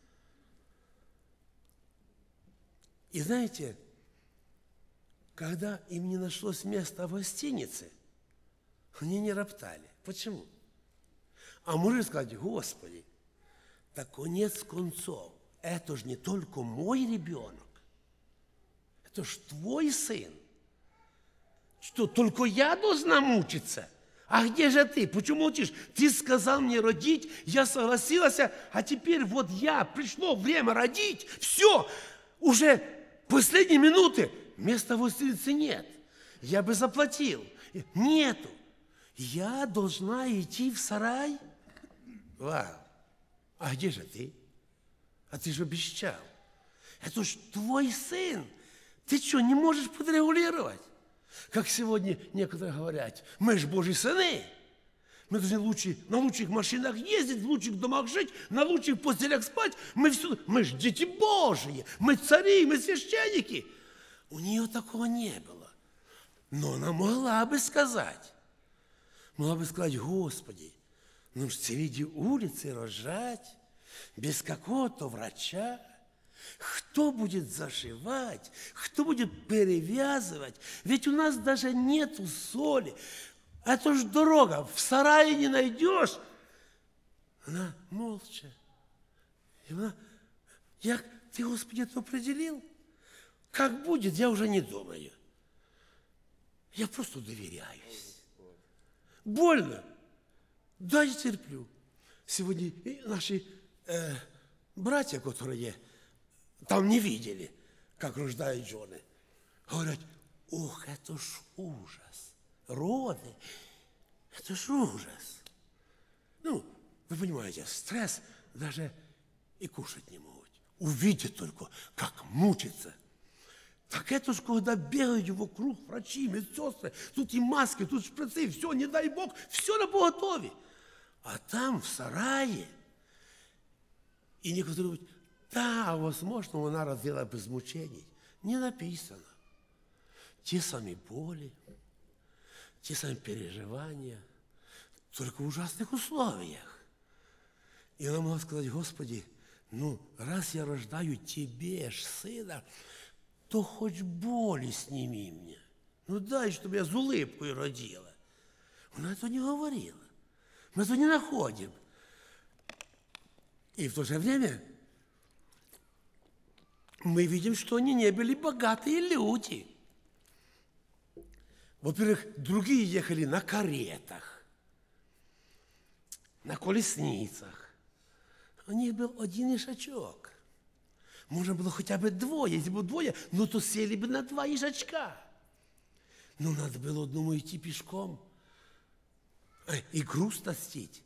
И знаете, когда им не нашлось места в гостинице, они не роптали. Почему? А можно сказать, Господи, так конец концов, это же не только мой ребенок, это же твой сын. Что, только я должна мучиться? А где же ты? Почему молчишь? Ты сказал мне родить, я согласилась, а теперь вот я, пришло время родить, все, уже последние минуты, места в гостинице нет. Я бы заплатил. Нету. Я должна идти в сарай? Вау. А где же ты? А ты же обещал. Это ж твой сын. Ты что, не можешь подрегулировать? Как сегодня некоторые говорят, мы же Божьи сыны. Мы должны лучше, на лучших машинах ездить, в лучших домах жить, на лучших постелях спать. Мы, все, мы же дети Божьи, мы цари, мы священники. У нее такого не было. Но она могла бы сказать, могла бы сказать, Господи, ну ж среди улицы рожать, без какого-то врача. Кто будет зашивать, кто будет перевязывать? Ведь у нас даже нету соли. Это ж дорога, в сарае не найдешь. Она молча. И она, я, ты, Господи, это определил? Как будет, я уже не думаю. Я просто доверяюсь. Больно. Да, я терплю. Сегодня наши э, братья, которые там не видели, как рождают жены, говорят, ох, это ж ужас. Роды, это ж ужас. Ну, вы понимаете, стресс даже и кушать не могут. Увидят только, как мучится. Так это ж, когда бегают вокруг врачи, медсестры, тут и маски, тут шприцы, все, не дай Бог, все на поготове. А там, в сарае, и некоторые говорят, да, возможно, она родила без мучений. Не написано. Те самые боли, те самые переживания, только в ужасных условиях. И она могла сказать, Господи, ну, раз я рождаю тебе ж сына, то хоть боли сними мне. Ну, дай, чтобы я с улыбкой родила. Она этого не говорила. Мы этого не находим. И в то же время мы видим, что они не были богатые люди. Во-первых, другие ехали на каретах, на колесницах. У них был один ишачок. Можно было хотя бы двое, если бы двое, ну то сели бы на два ишачка. Но надо было одному идти пешком и груз тащить.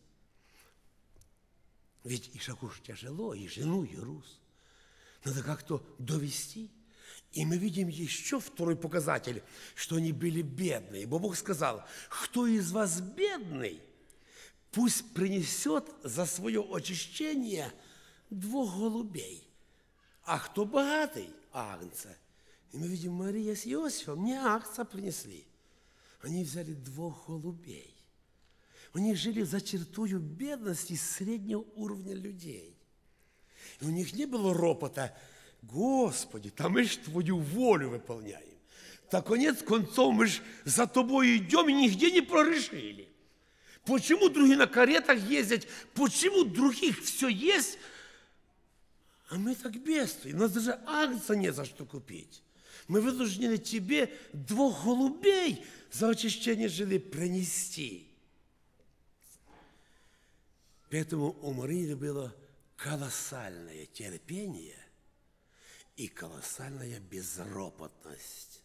Ведь ишаку ж тяжело, и жену, и груз. Надо как-то довести. И мы видим еще второй показатель, что они были бедные. Бог сказал, кто из вас бедный, пусть принесет за свое очищение двух голубей. А кто богатый? Агнца. И мы видим, Мария с Иосифом не агнца принесли. Они взяли двух голубей. Они жили за чертою бедности среднего уровня людей. И у них не было ропота, Господи, там мы ж Твою волю выполняем. Так конец концов мы ж за Тобой идем и нигде не прорешили. Почему другие на каретах ездят? Почему других все есть? А мы так бедствуем. У нас даже агнца не за что купить. Мы вынуждены тебе двух голубей за очищение жены принести. Поэтому у Марии было колоссальное терпение и колоссальная безропотность.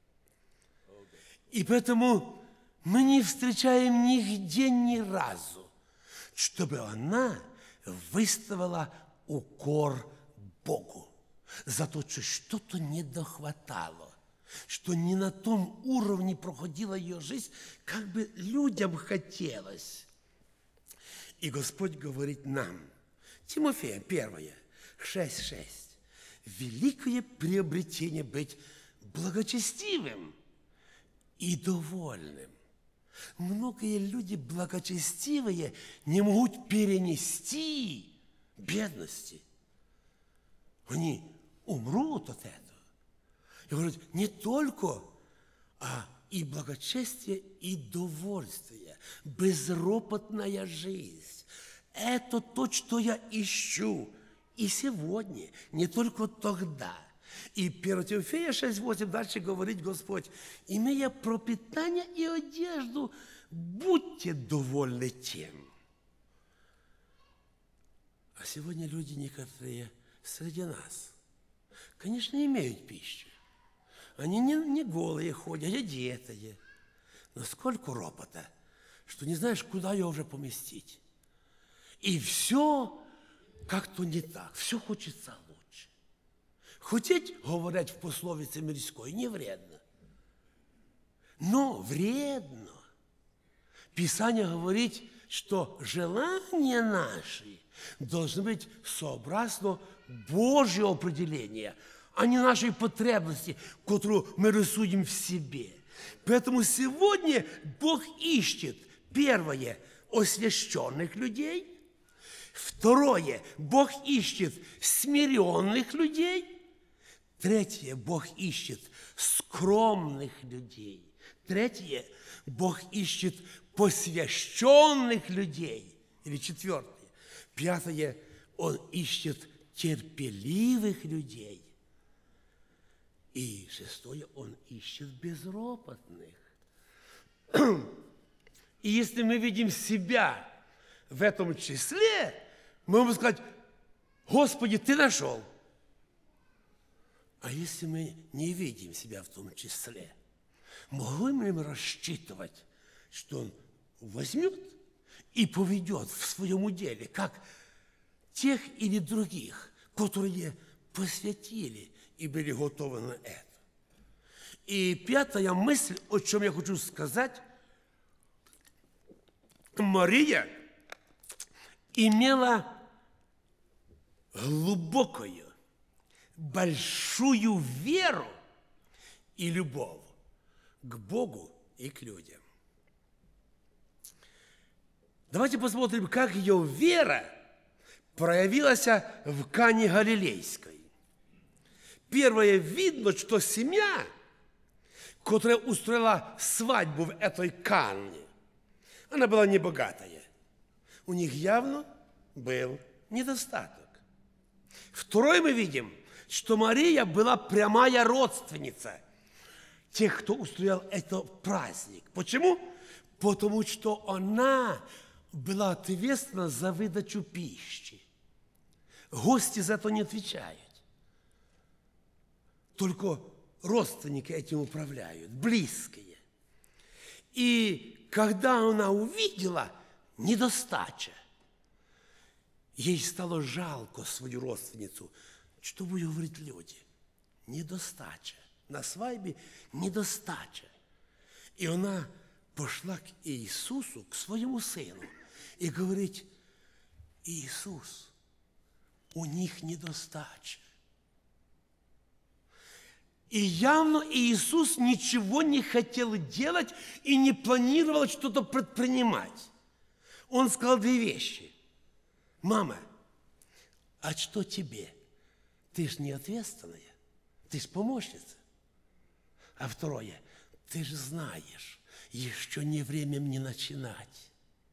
И поэтому мы не встречаем нигде ни разу, чтобы она выставила укор Богу за то, что что-то не дохватало, что не на том уровне проходила ее жизнь, как бы людям хотелось. И Господь говорит нам, Тимофея, первое, шесть шесть, великое приобретение быть благочестивым и довольным. Многие люди благочестивые не могут перенести бедности. Они умрут от этого. И говорят, не только, а и благочестие, и довольствие, безропотная жизнь. Это то, что я ищу и сегодня, не только тогда. И первое Тимофея шесть восемь дальше говорит Господь, имея пропитание и одежду, будьте довольны тем. А сегодня люди некоторые среди нас, конечно, имеют пищу. Они не, не голые ходят, одетые. Но сколько ропота, что не знаешь, куда ее уже поместить. И все как-то не так, все хочется лучше. Хотеть, говорят в пословице мирской, не вредно. Но вредно. Писание говорит, что желания наши должны быть сообразно Божьего определения, а не нашей потребности, которую мы рисуем в себе. Поэтому сегодня Бог ищет, первое, освященных людей, второе, Бог ищет смиренных людей, третье, Бог ищет скромных людей, третье, Бог ищет посвященных людей, или четвертое, пятое, Он ищет терпеливых людей. И шестое, Он ищет безропотных. И если мы видим себя в этом числе, мы можем сказать, Господи, Ты нашел. А если мы не видим себя в том числе, могли ли мы рассчитывать, что Он возьмет и поведет в своем уделе, как тех или других, которые посвятили и были готовы на это? И пятая мысль, о чем я хочу сказать, Мария имела глубокую, большую веру и любовь к Богу и к людям. Давайте посмотрим, как ее вера проявилась в Кане Галилейской. Первое, видно, что семья, которая устроила свадьбу в этой Кане, она была небогатая. У них явно был недостаток. Второе, мы видим, что Мария была прямая родственница тех, кто устроил этот праздник. Почему? Потому что она была ответственна за выдачу пищи. Гости за это не отвечают. Только родственники этим управляют, близкие. И когда она увидела недостача, ей стало жалко свою родственницу. Что будут говорить люди? Недостача. На свадьбе недостача. И она пошла к Иисусу, к своему сыну, и говорит: Иисус, у них недостача. И явно Иисус ничего не хотел делать и не планировал что-то предпринимать. Он сказал две вещи. Мама, а что тебе? Ты ж не ответственная, ты ж помощница. А второе, ты же знаешь, еще не время мне начинать.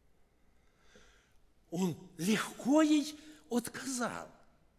Он легко ей отказал.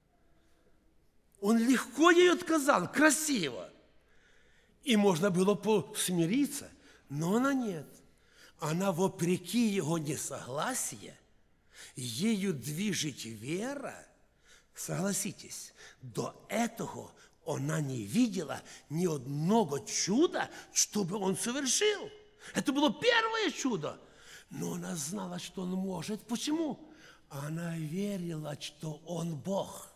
Он легко ей отказал, красиво. И можно было посмириться, но она нет. Она, вопреки его несогласия, ею движет вера. Согласитесь, до этого она не видела ни одного чуда, чтобы он совершил. Это было первое чудо. Но она знала, что он может. Почему? Она верила, что он Бог.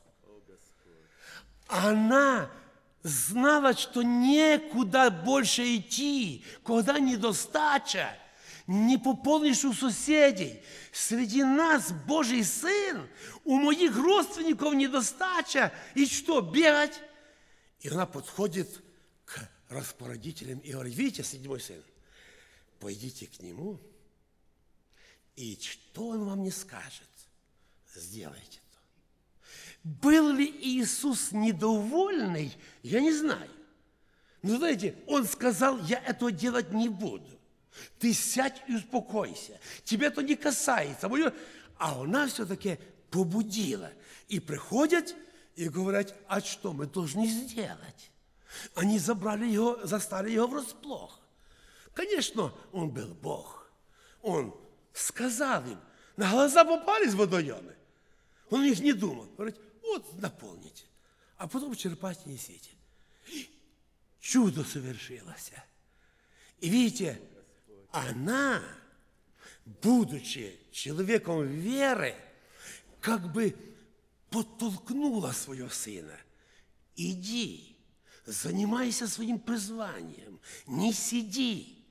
Она знала, что некуда больше идти, когда недостача, не пополнишь у соседей. Среди нас Божий Сын, у моих родственников недостача. И что, бегать? И она подходит к распорядителям и говорит: видите, седьмой сын, пойдите к нему, и что он вам не скажет, сделайте. Был ли Иисус недовольный, я не знаю. Но знаете, Он сказал: я этого делать не буду. Ты сядь и успокойся. Тебя это не касается. А она все-таки побудила. И приходят и говорят: а что мы должны сделать? Они забрали его, застали его врасплох. Конечно, он был Бог. Он сказал им, на глаза попались водоемы. Он их не думал. Говорит: вот наполните, а потом черпать несите. Чудо совершилось. И видите, она, будучи человеком веры, как бы подтолкнула своего сына: иди, занимайся своим призванием, не сиди.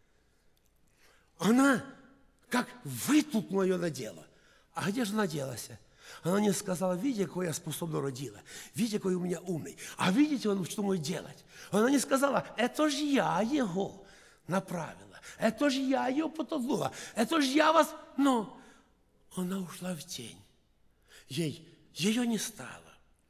Она как вытолкнула ее на дело. А где же она делась? Она не сказала: видите, какой я способно родила, видите, какой у меня умный, а видите, он что может делать. Она не сказала: это же я его направила, это же я ее потолкнула, это же я вас... Но она ушла в тень, ей ее не стало.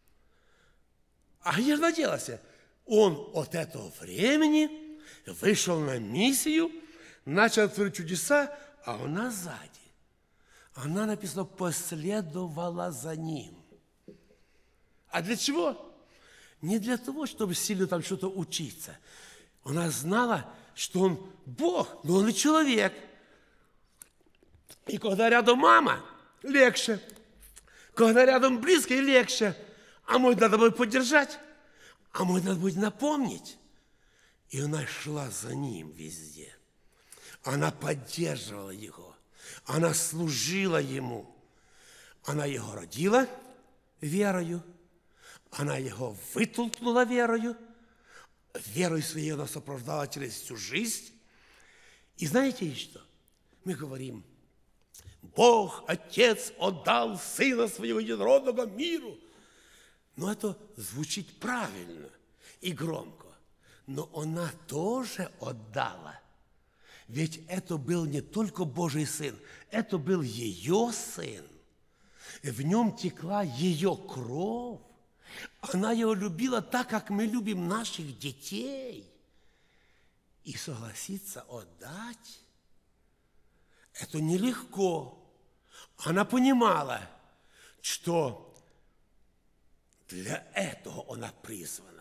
А где же она делась? Он от этого времени вышел на миссию, начал творить чудеса, а она сзади. Она, написано, последовала за ним. А для чего? Не для того, чтобы сильно там что-то учиться. Она знала, что он Бог, но он и человек. И когда рядом мама, легче. Когда рядом близкий, легче. А может, надо было поддержать. а ему надо будет напомнить. И она шла за ним везде. Она поддерживала его. Она служила ему. Она его родила верою. Она его вытолкнула верою. Верой своей она сопровождала через всю жизнь. И знаете что? Мы говорим, Бог, Отец, отдал Сына Своего Единородного миру. Но это звучит правильно и громко. Но она тоже отдала. Ведь это был не только Божий Сын, это был ее Сын. В нем текла ее кровь. Она его любила так, как мы любим наших детей. И согласиться отдать – это нелегко. Она понимала, что для этого она призвана.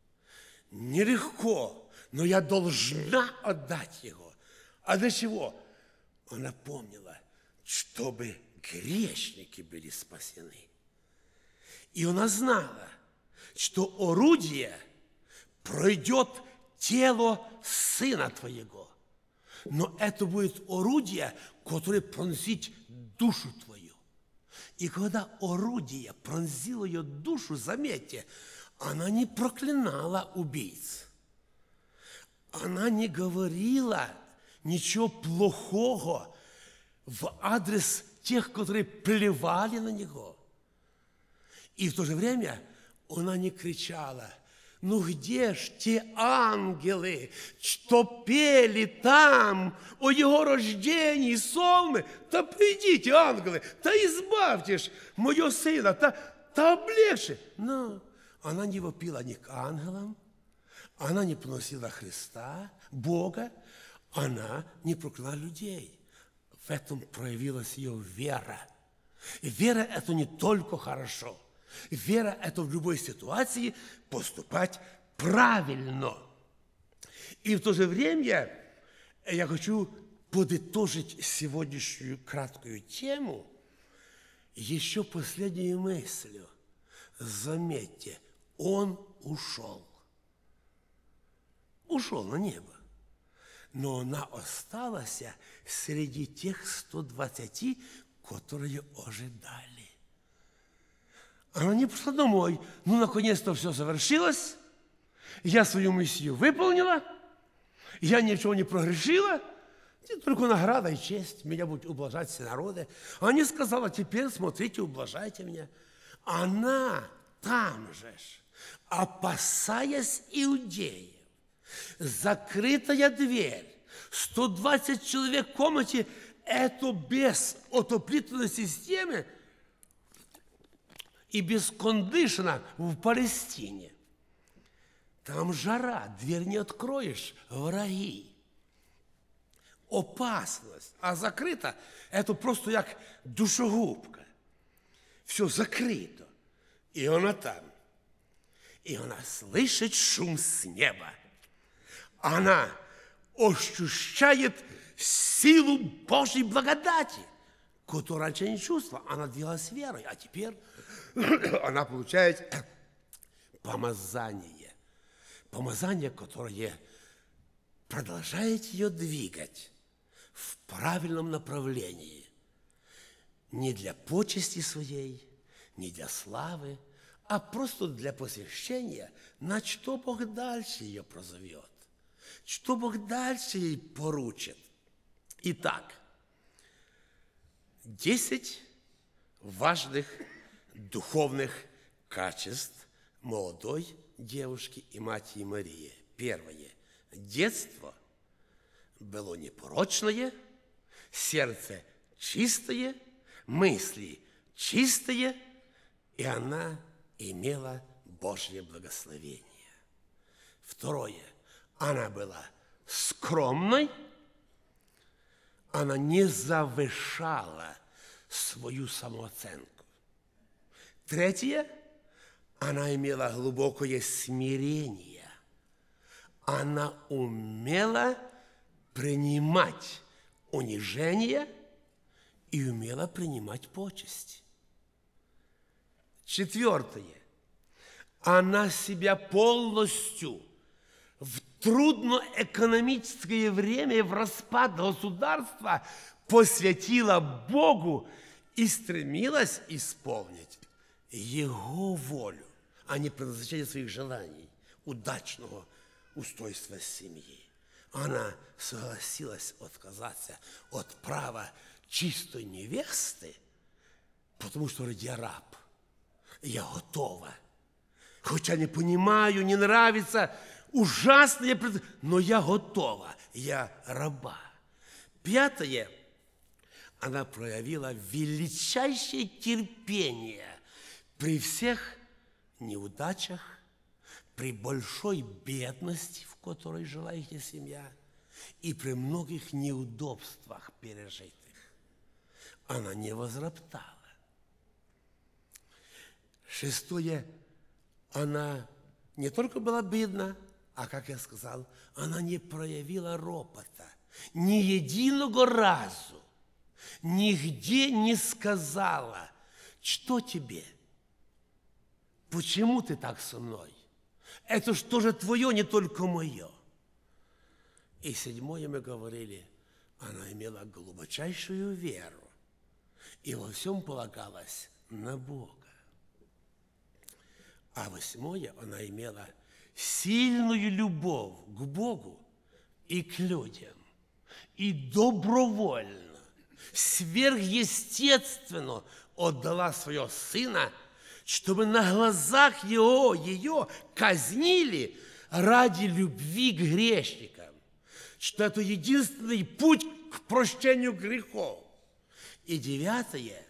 Нелегко, но я должна отдать его. А для чего? Она помнила, чтобы грешники были спасены. И она знала, что орудие пройдет тело Сына Твоего. Но это будет орудие, которое пронзит душу Твою. И когда орудие пронзило ее душу, заметьте, она не проклинала убийц. Она не говорила ничего плохого в адрес тех, которые плевали на него. И в то же время она не кричала: ну где ж те ангелы, что пели там о его рождении, сонме? Да придите, ангелы, да избавьте ж моего сына, да, да облегче. Но она не вопила ни к ангелам, она не поносила Христа, Бога, она не проклинала людей. В этом проявилась ее вера. И вера – это не только хорошо. Вера – это в любой ситуации поступать правильно. И в то же время я хочу подытожить сегодняшнюю краткую тему еще последней мыслью. Заметьте, он ушел. Ушел на небо. Но она осталась среди тех ста двадцати, которые ожидали. Она не пошла домой. Ну, наконец-то все завершилось. Я свою миссию выполнила. Я ничего не прогрешила. Только награда и честь. Меня будут ублажать все народы. Она сказала: теперь смотрите, ублажайте меня. Она там же, опасаясь иудеев, закрытая дверь, сто двадцать человек в комнате, это без отоплительной системы и без кондишена в Палестине. Там жара, дверь не откроешь, враги. Опасность. А закрыто – это просто как душогубка. Все закрыто. И она там. И она слышит шум с неба. Она ощущает силу Божьей благодати, которую раньше не чувствовала. Она двигалась верой, а теперь она получает помазание. Помазание, которое продолжает ее двигать в правильном направлении. Не для почести своей, не для славы, а просто для посвящения, на что Бог дальше ее прозовет. Что Бог дальше ей поручит. Итак, десять важных духовных качеств молодой девушки и матери Марии. Первое. Детство было непорочное, сердце чистое, мысли чистые, и она имела Божье благословение. Второе. Она была скромной, она не завышала свою самооценку. Третье. Она имела глубокое смирение. Она умела принимать унижение и умела принимать почести. Четвертое. она себя полностью в трудноэкономическое время, в распад государства посвятила Богу и стремилась исполнить Его волю, а не предназначение своих желаний, удачного устройства семьи. Она согласилась отказаться от права чистой невесты, потому что ради раб я готова. Хоть я не понимаю, не нравится, ужасно, я пред... но я готова, я раба. Пятое, она проявила величайшее терпение при всех неудачах, при большой бедности, в которой жила их семья, и при многих неудобствах пережитых. Она не возроптала. Шестое, она не только была бедна, а, как я сказал, она не проявила ропота. Ни единого разу, нигде не сказала, что тебе, почему ты так со мной? Это что же твое, не только мое. И седьмое мы говорили, она имела глубочайшую веру и во всем полагалась на Бога. А восьмое, она имела сильную любовь к Богу и к людям. И добровольно, сверхъестественно отдала своего сына, чтобы на глазах его, ее казнили ради любви к грешникам. Что это единственный путь к прощению грехов. И девятое,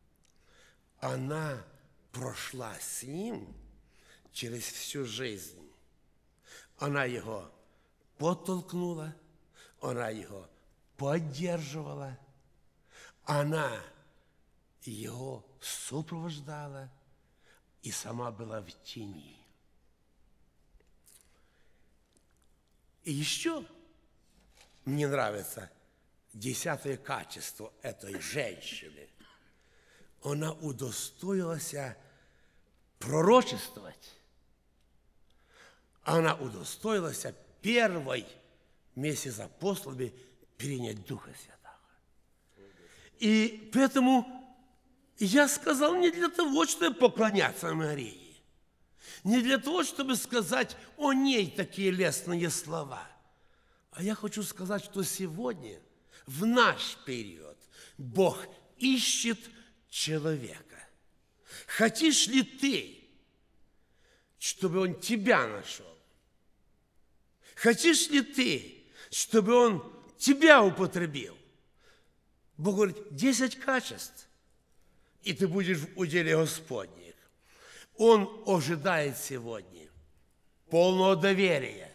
она прошла с ним через всю жизнь. Она его подтолкнула, она его поддерживала, она его сопровождала и сама была в тени. И еще мне нравится десятое качество этой женщины. Она удостоилась пророчествовать. Она удостоилась первой вместе с апостолами принять Духа Святого. И поэтому я сказал не для того, чтобы поклоняться Марии, не для того, чтобы сказать о ней такие лестные слова, а я хочу сказать, что сегодня, в наш период, Бог ищет человека. Хотишь ли ты, чтобы Он тебя нашел? Хотишь ли ты, чтобы Он тебя употребил? Бог говорит, десять качеств, и ты будешь в уделе Господних. Он ожидает сегодня полного доверия,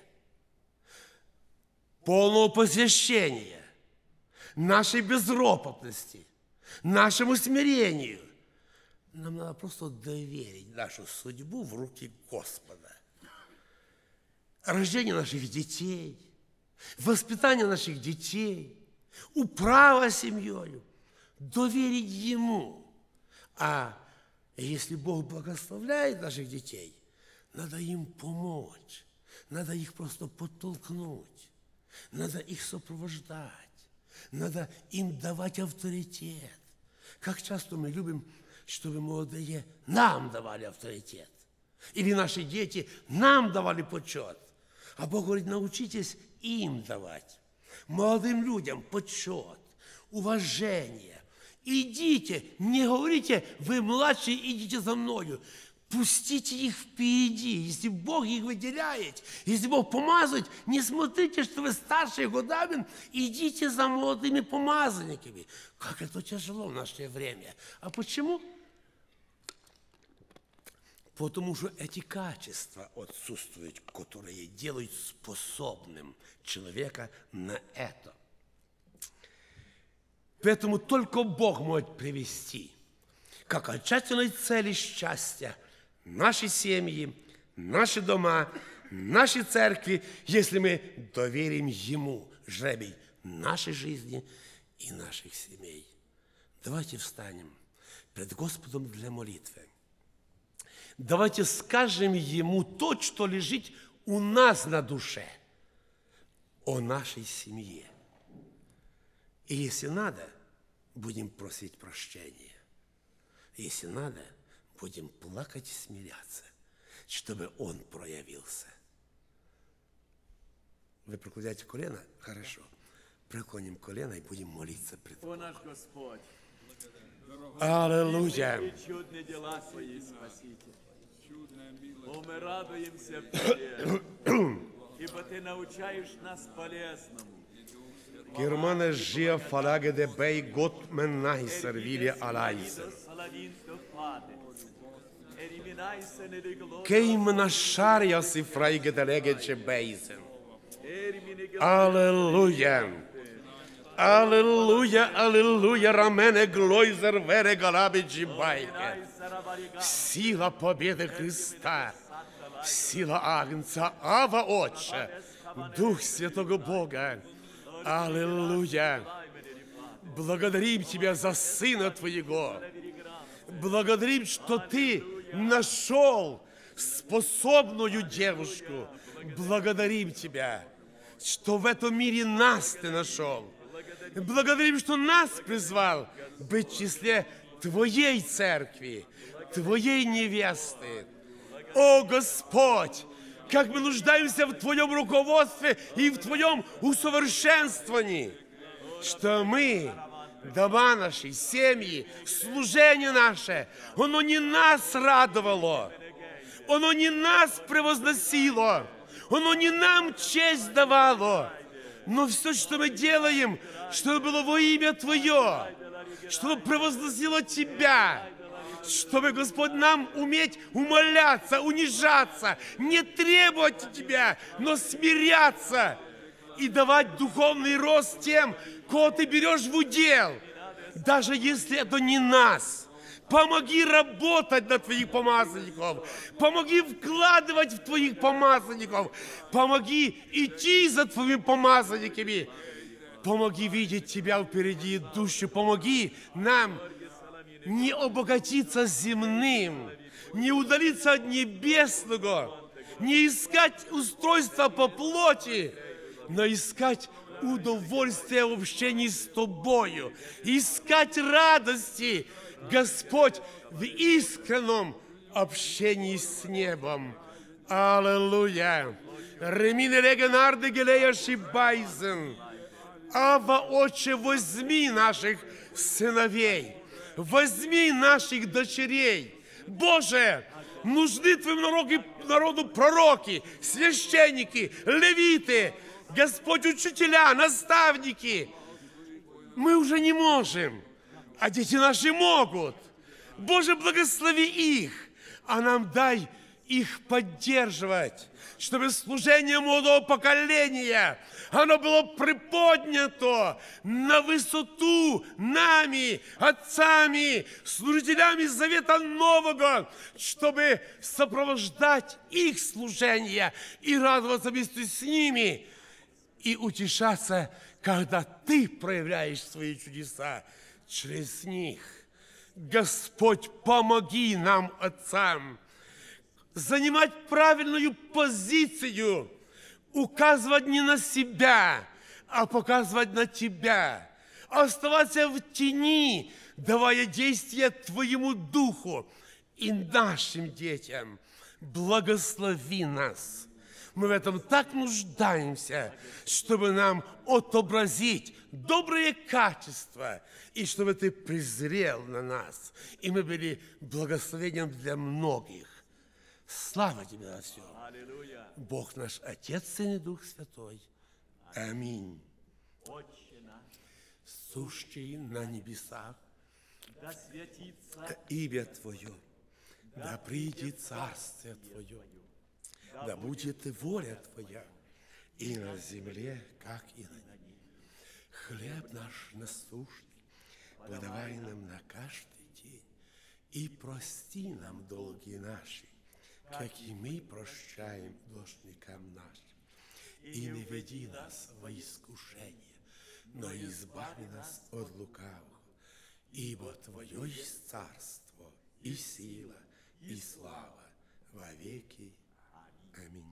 полного посвящения, нашей безропотности, нашему смирению. Нам надо просто доверить нашу судьбу в руки Господа. Рождение наших детей, воспитание наших детей, управа семьей, доверить Ему. А если Бог благословляет наших детей, надо им помочь, надо их просто подтолкнуть, надо их сопровождать, надо им давать авторитет. Как часто мы любим, чтобы молодые нам давали авторитет, или наши дети нам давали почет. А Бог говорит, научитесь им давать, молодым людям почет, уважение. Идите, не говорите, вы младшие, идите за мною. Пустите их впереди. Если Бог их выделяет, если Бог помазывает, не смотрите, что вы старшие годами, идите за молодыми помазанниками. Как это тяжело в наше время. А почему? Потому что эти качества отсутствуют, которые делают способным человека на это. Поэтому только Бог может привести к окончательной цели счастья наши семьи, наши дома, наши церкви, если мы доверим Ему жребий нашей жизни и наших семей. Давайте встанем пред Господом для молитвы. Давайте скажем Ему то, что лежит у нас на душе, о нашей семье. И если надо, будем просить прощения. Если надо, будем плакать и смеяться, чтобы Он проявился. Вы преклоняете колено? Хорошо. Преклоним колено и будем молиться пред О наш Господь, Аллилуйя! и чудные дела Твои, Спаситель. О, мы радуемся в Тебе, ибо Ты научаешь нас полезному. Germane žia falage de bei Gott men nahi servile alaise. Keim na sharia si fraige de lege ce beisen. Alleluia. Alleluia, alleluia, ramene глойзер вере галабиджи байке. Сила победы Христа, сила Агнца, Ава Отче, Дух Святого Бога. Аллилуйя! Благодарим Тебя за Сына Твоего. Благодарим, что Ты нашел способную девушку. Благодарим Тебя, что в этом мире нас Ты нашел. Благодарим, что нас призвал быть в числе Твоей церкви, Твоей невесты. О, Господь! Как мы нуждаемся в Твоем руководстве и в Твоем усовершенствовании, что мы, дома наши, семьи, служение наше, оно не нас радовало, оно не нас превозносило, оно не нам честь давало, но все, что мы делаем, чтобы было во имя Твое, чтобы превозносило Тебя, чтобы, Господь, нам уметь умоляться, унижаться, не требовать от Тебя, но смиряться и давать духовный рост тем, кого Ты берешь в удел, даже если это не нас. Помоги работать на Твоих помазанников, помоги вкладывать в Твоих помазанников, помоги идти за Твоими помазанниками, помоги видеть Тебя впереди идущих, помоги нам не обогатиться земным, не удалиться от небесного, не искать устройства по плоти, но искать удовольствия в общении с Тобою, искать радости, Господь, в искреннем общении с небом. Аллилуйя! Ремине регенарде гелея шибайзен. Ава, Отче, возьми наших сыновей, возьми наших дочерей. Боже, нужны Твоему народу, народу пророки, священники, левиты, Господь, учителя, наставники. Мы уже не можем, а дети наши могут. Боже, благослови их, а нам дай их поддерживать, чтобы служение молодого поколения, оно было приподнято на высоту нами, отцами, служителями Завета Нового, чтобы сопровождать их служение и радоваться вместе с ними, и утешаться, когда Ты проявляешь свои чудеса через них. Господь, помоги нам, отцам, занимать правильную позицию, указывать не на себя, а показывать на Тебя, оставаться в тени, давая действие Твоему Духу и нашим детям. Благослови нас. Мы в этом так нуждаемся, чтобы нам отобразить добрые качества, и чтобы Ты презрел на нас, и мы были благословением для многих. Слава Тебе за все. Бог наш Отец, Сын и Дух Святой. Аминь. Сущий на небесах, Да святится имя Твое, да придет Царствие Твое, да будет и воля Твоя, и на земле, как и на небе. Хлеб наш насущный подавай нам на каждый день, и прости нам долги наши, как и мы прощаем должникам нашим. И не веди нас во искушение, но избави нас от лукавого. Ибо Твое есть царство, и сила, и слава во веки. Аминь.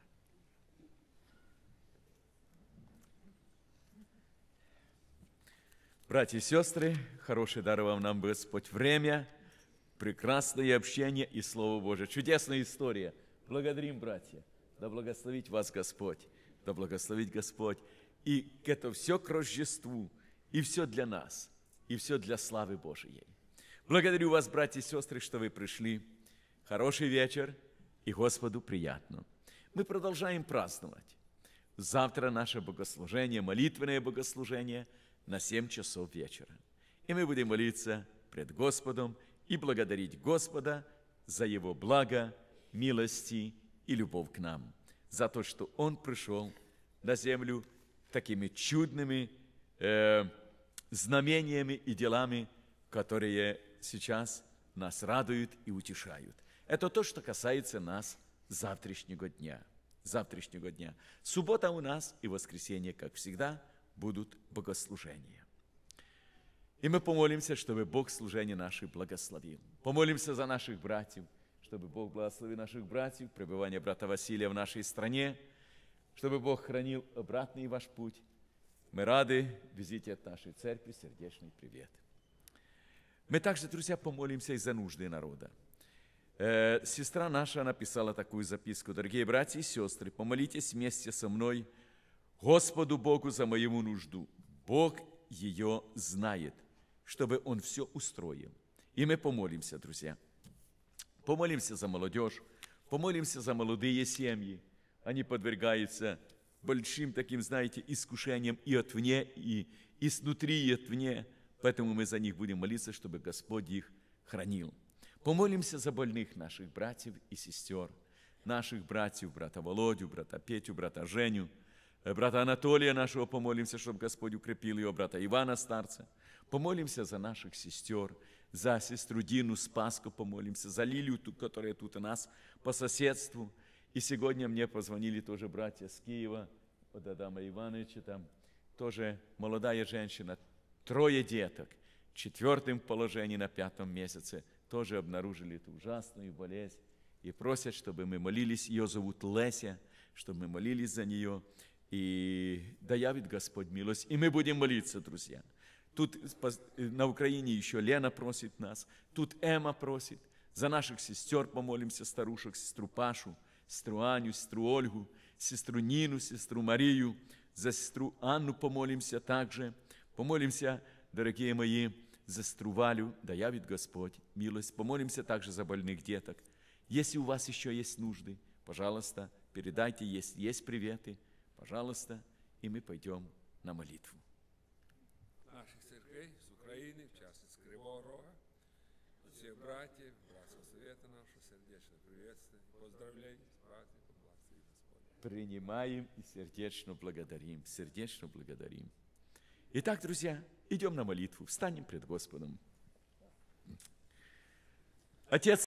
Братья и сестры, хороший даровал нам Господь время, прекрасное общение и Слово Божие. Чудесная история. Благодарим, братья. Да благословит вас Господь. Да благословит Господь. И это все к Рождеству, и все для нас, и все для славы Божией. Благодарю вас, братья и сестры, что вы пришли. Хороший вечер, и Господу приятно. Мы продолжаем праздновать. Завтра наше богослужение, молитвенное богослужение на семь часов вечера. И мы будем молиться пред Господом и благодарить Господа за Его благо, милости и любовь к нам, за то, что Он пришел на землю такими чудными э, знамениями и делами, которые сейчас нас радуют и утешают. Это то, что касается нас завтрашнего дня. Завтрашнего дня. Суббота у нас и воскресенье, как всегда, будут богослужения. И мы помолимся, чтобы Бог служение наших благословил. Помолимся за наших братьев, чтобы Бог благословил наших братьев, пребывание брата Василия в нашей стране, чтобы Бог хранил обратный ваш путь. Мы рады визите от нашей церкви. Сердечный привет. Мы также, друзья, помолимся и за нужды народа. Э, сестра наша написала такую записку. Дорогие братья и сестры, помолитесь вместе со мной Господу Богу за мою нужду. Бог ее знает, чтобы Он все устроил. И мы помолимся, друзья. Помолимся за молодежь, помолимся за молодые семьи. Они подвергаются большим таким, знаете, искушениям и отвне, и, и снутри, и отвне. Поэтому мы за них будем молиться, чтобы Господь их хранил. Помолимся за больных наших братьев и сестер, наших братьев, брата Володю, брата Петю, брата Женю, брата Анатолия нашего помолимся, чтобы Господь укрепил его, брата Ивана старца. Помолимся за наших сестер, за сестру Дину Спаску помолимся, за Лилию, которая тут у нас по соседству. И сегодня мне позвонили тоже братья с Киева, от Адама Ивановича, там тоже молодая женщина, трое деток, в четвертом положении на пятом месяце, тоже обнаружили эту ужасную болезнь. И просят, чтобы мы молились, ее зовут Леся, чтобы мы молились за нее. И да явит Господь милость. И мы будем молиться, друзья. Тут на Украине еще Лена просит нас, тут Эма просит. За наших сестер помолимся, старушек, сестру Пашу, сестру Аню, сестру Ольгу, сестру Нину, сестру Марию. За сестру Анну помолимся также. Помолимся, дорогие мои, за сестру Валю, да явит Господь милость. Помолимся также за больных деток. Если у вас еще есть нужды, пожалуйста, передайте, есть, есть приветы, пожалуйста, и мы пойдем на молитву. Наших церквей с Украины, в частности, с Кривого Рога, всех братьев, братского совета нашего, сердечно приветствую, поздравляю с праздником, благослови Господь. Принимаем и сердечно благодарим, сердечно благодарим. Итак, друзья, идем на молитву, встанем пред Господом. Отец,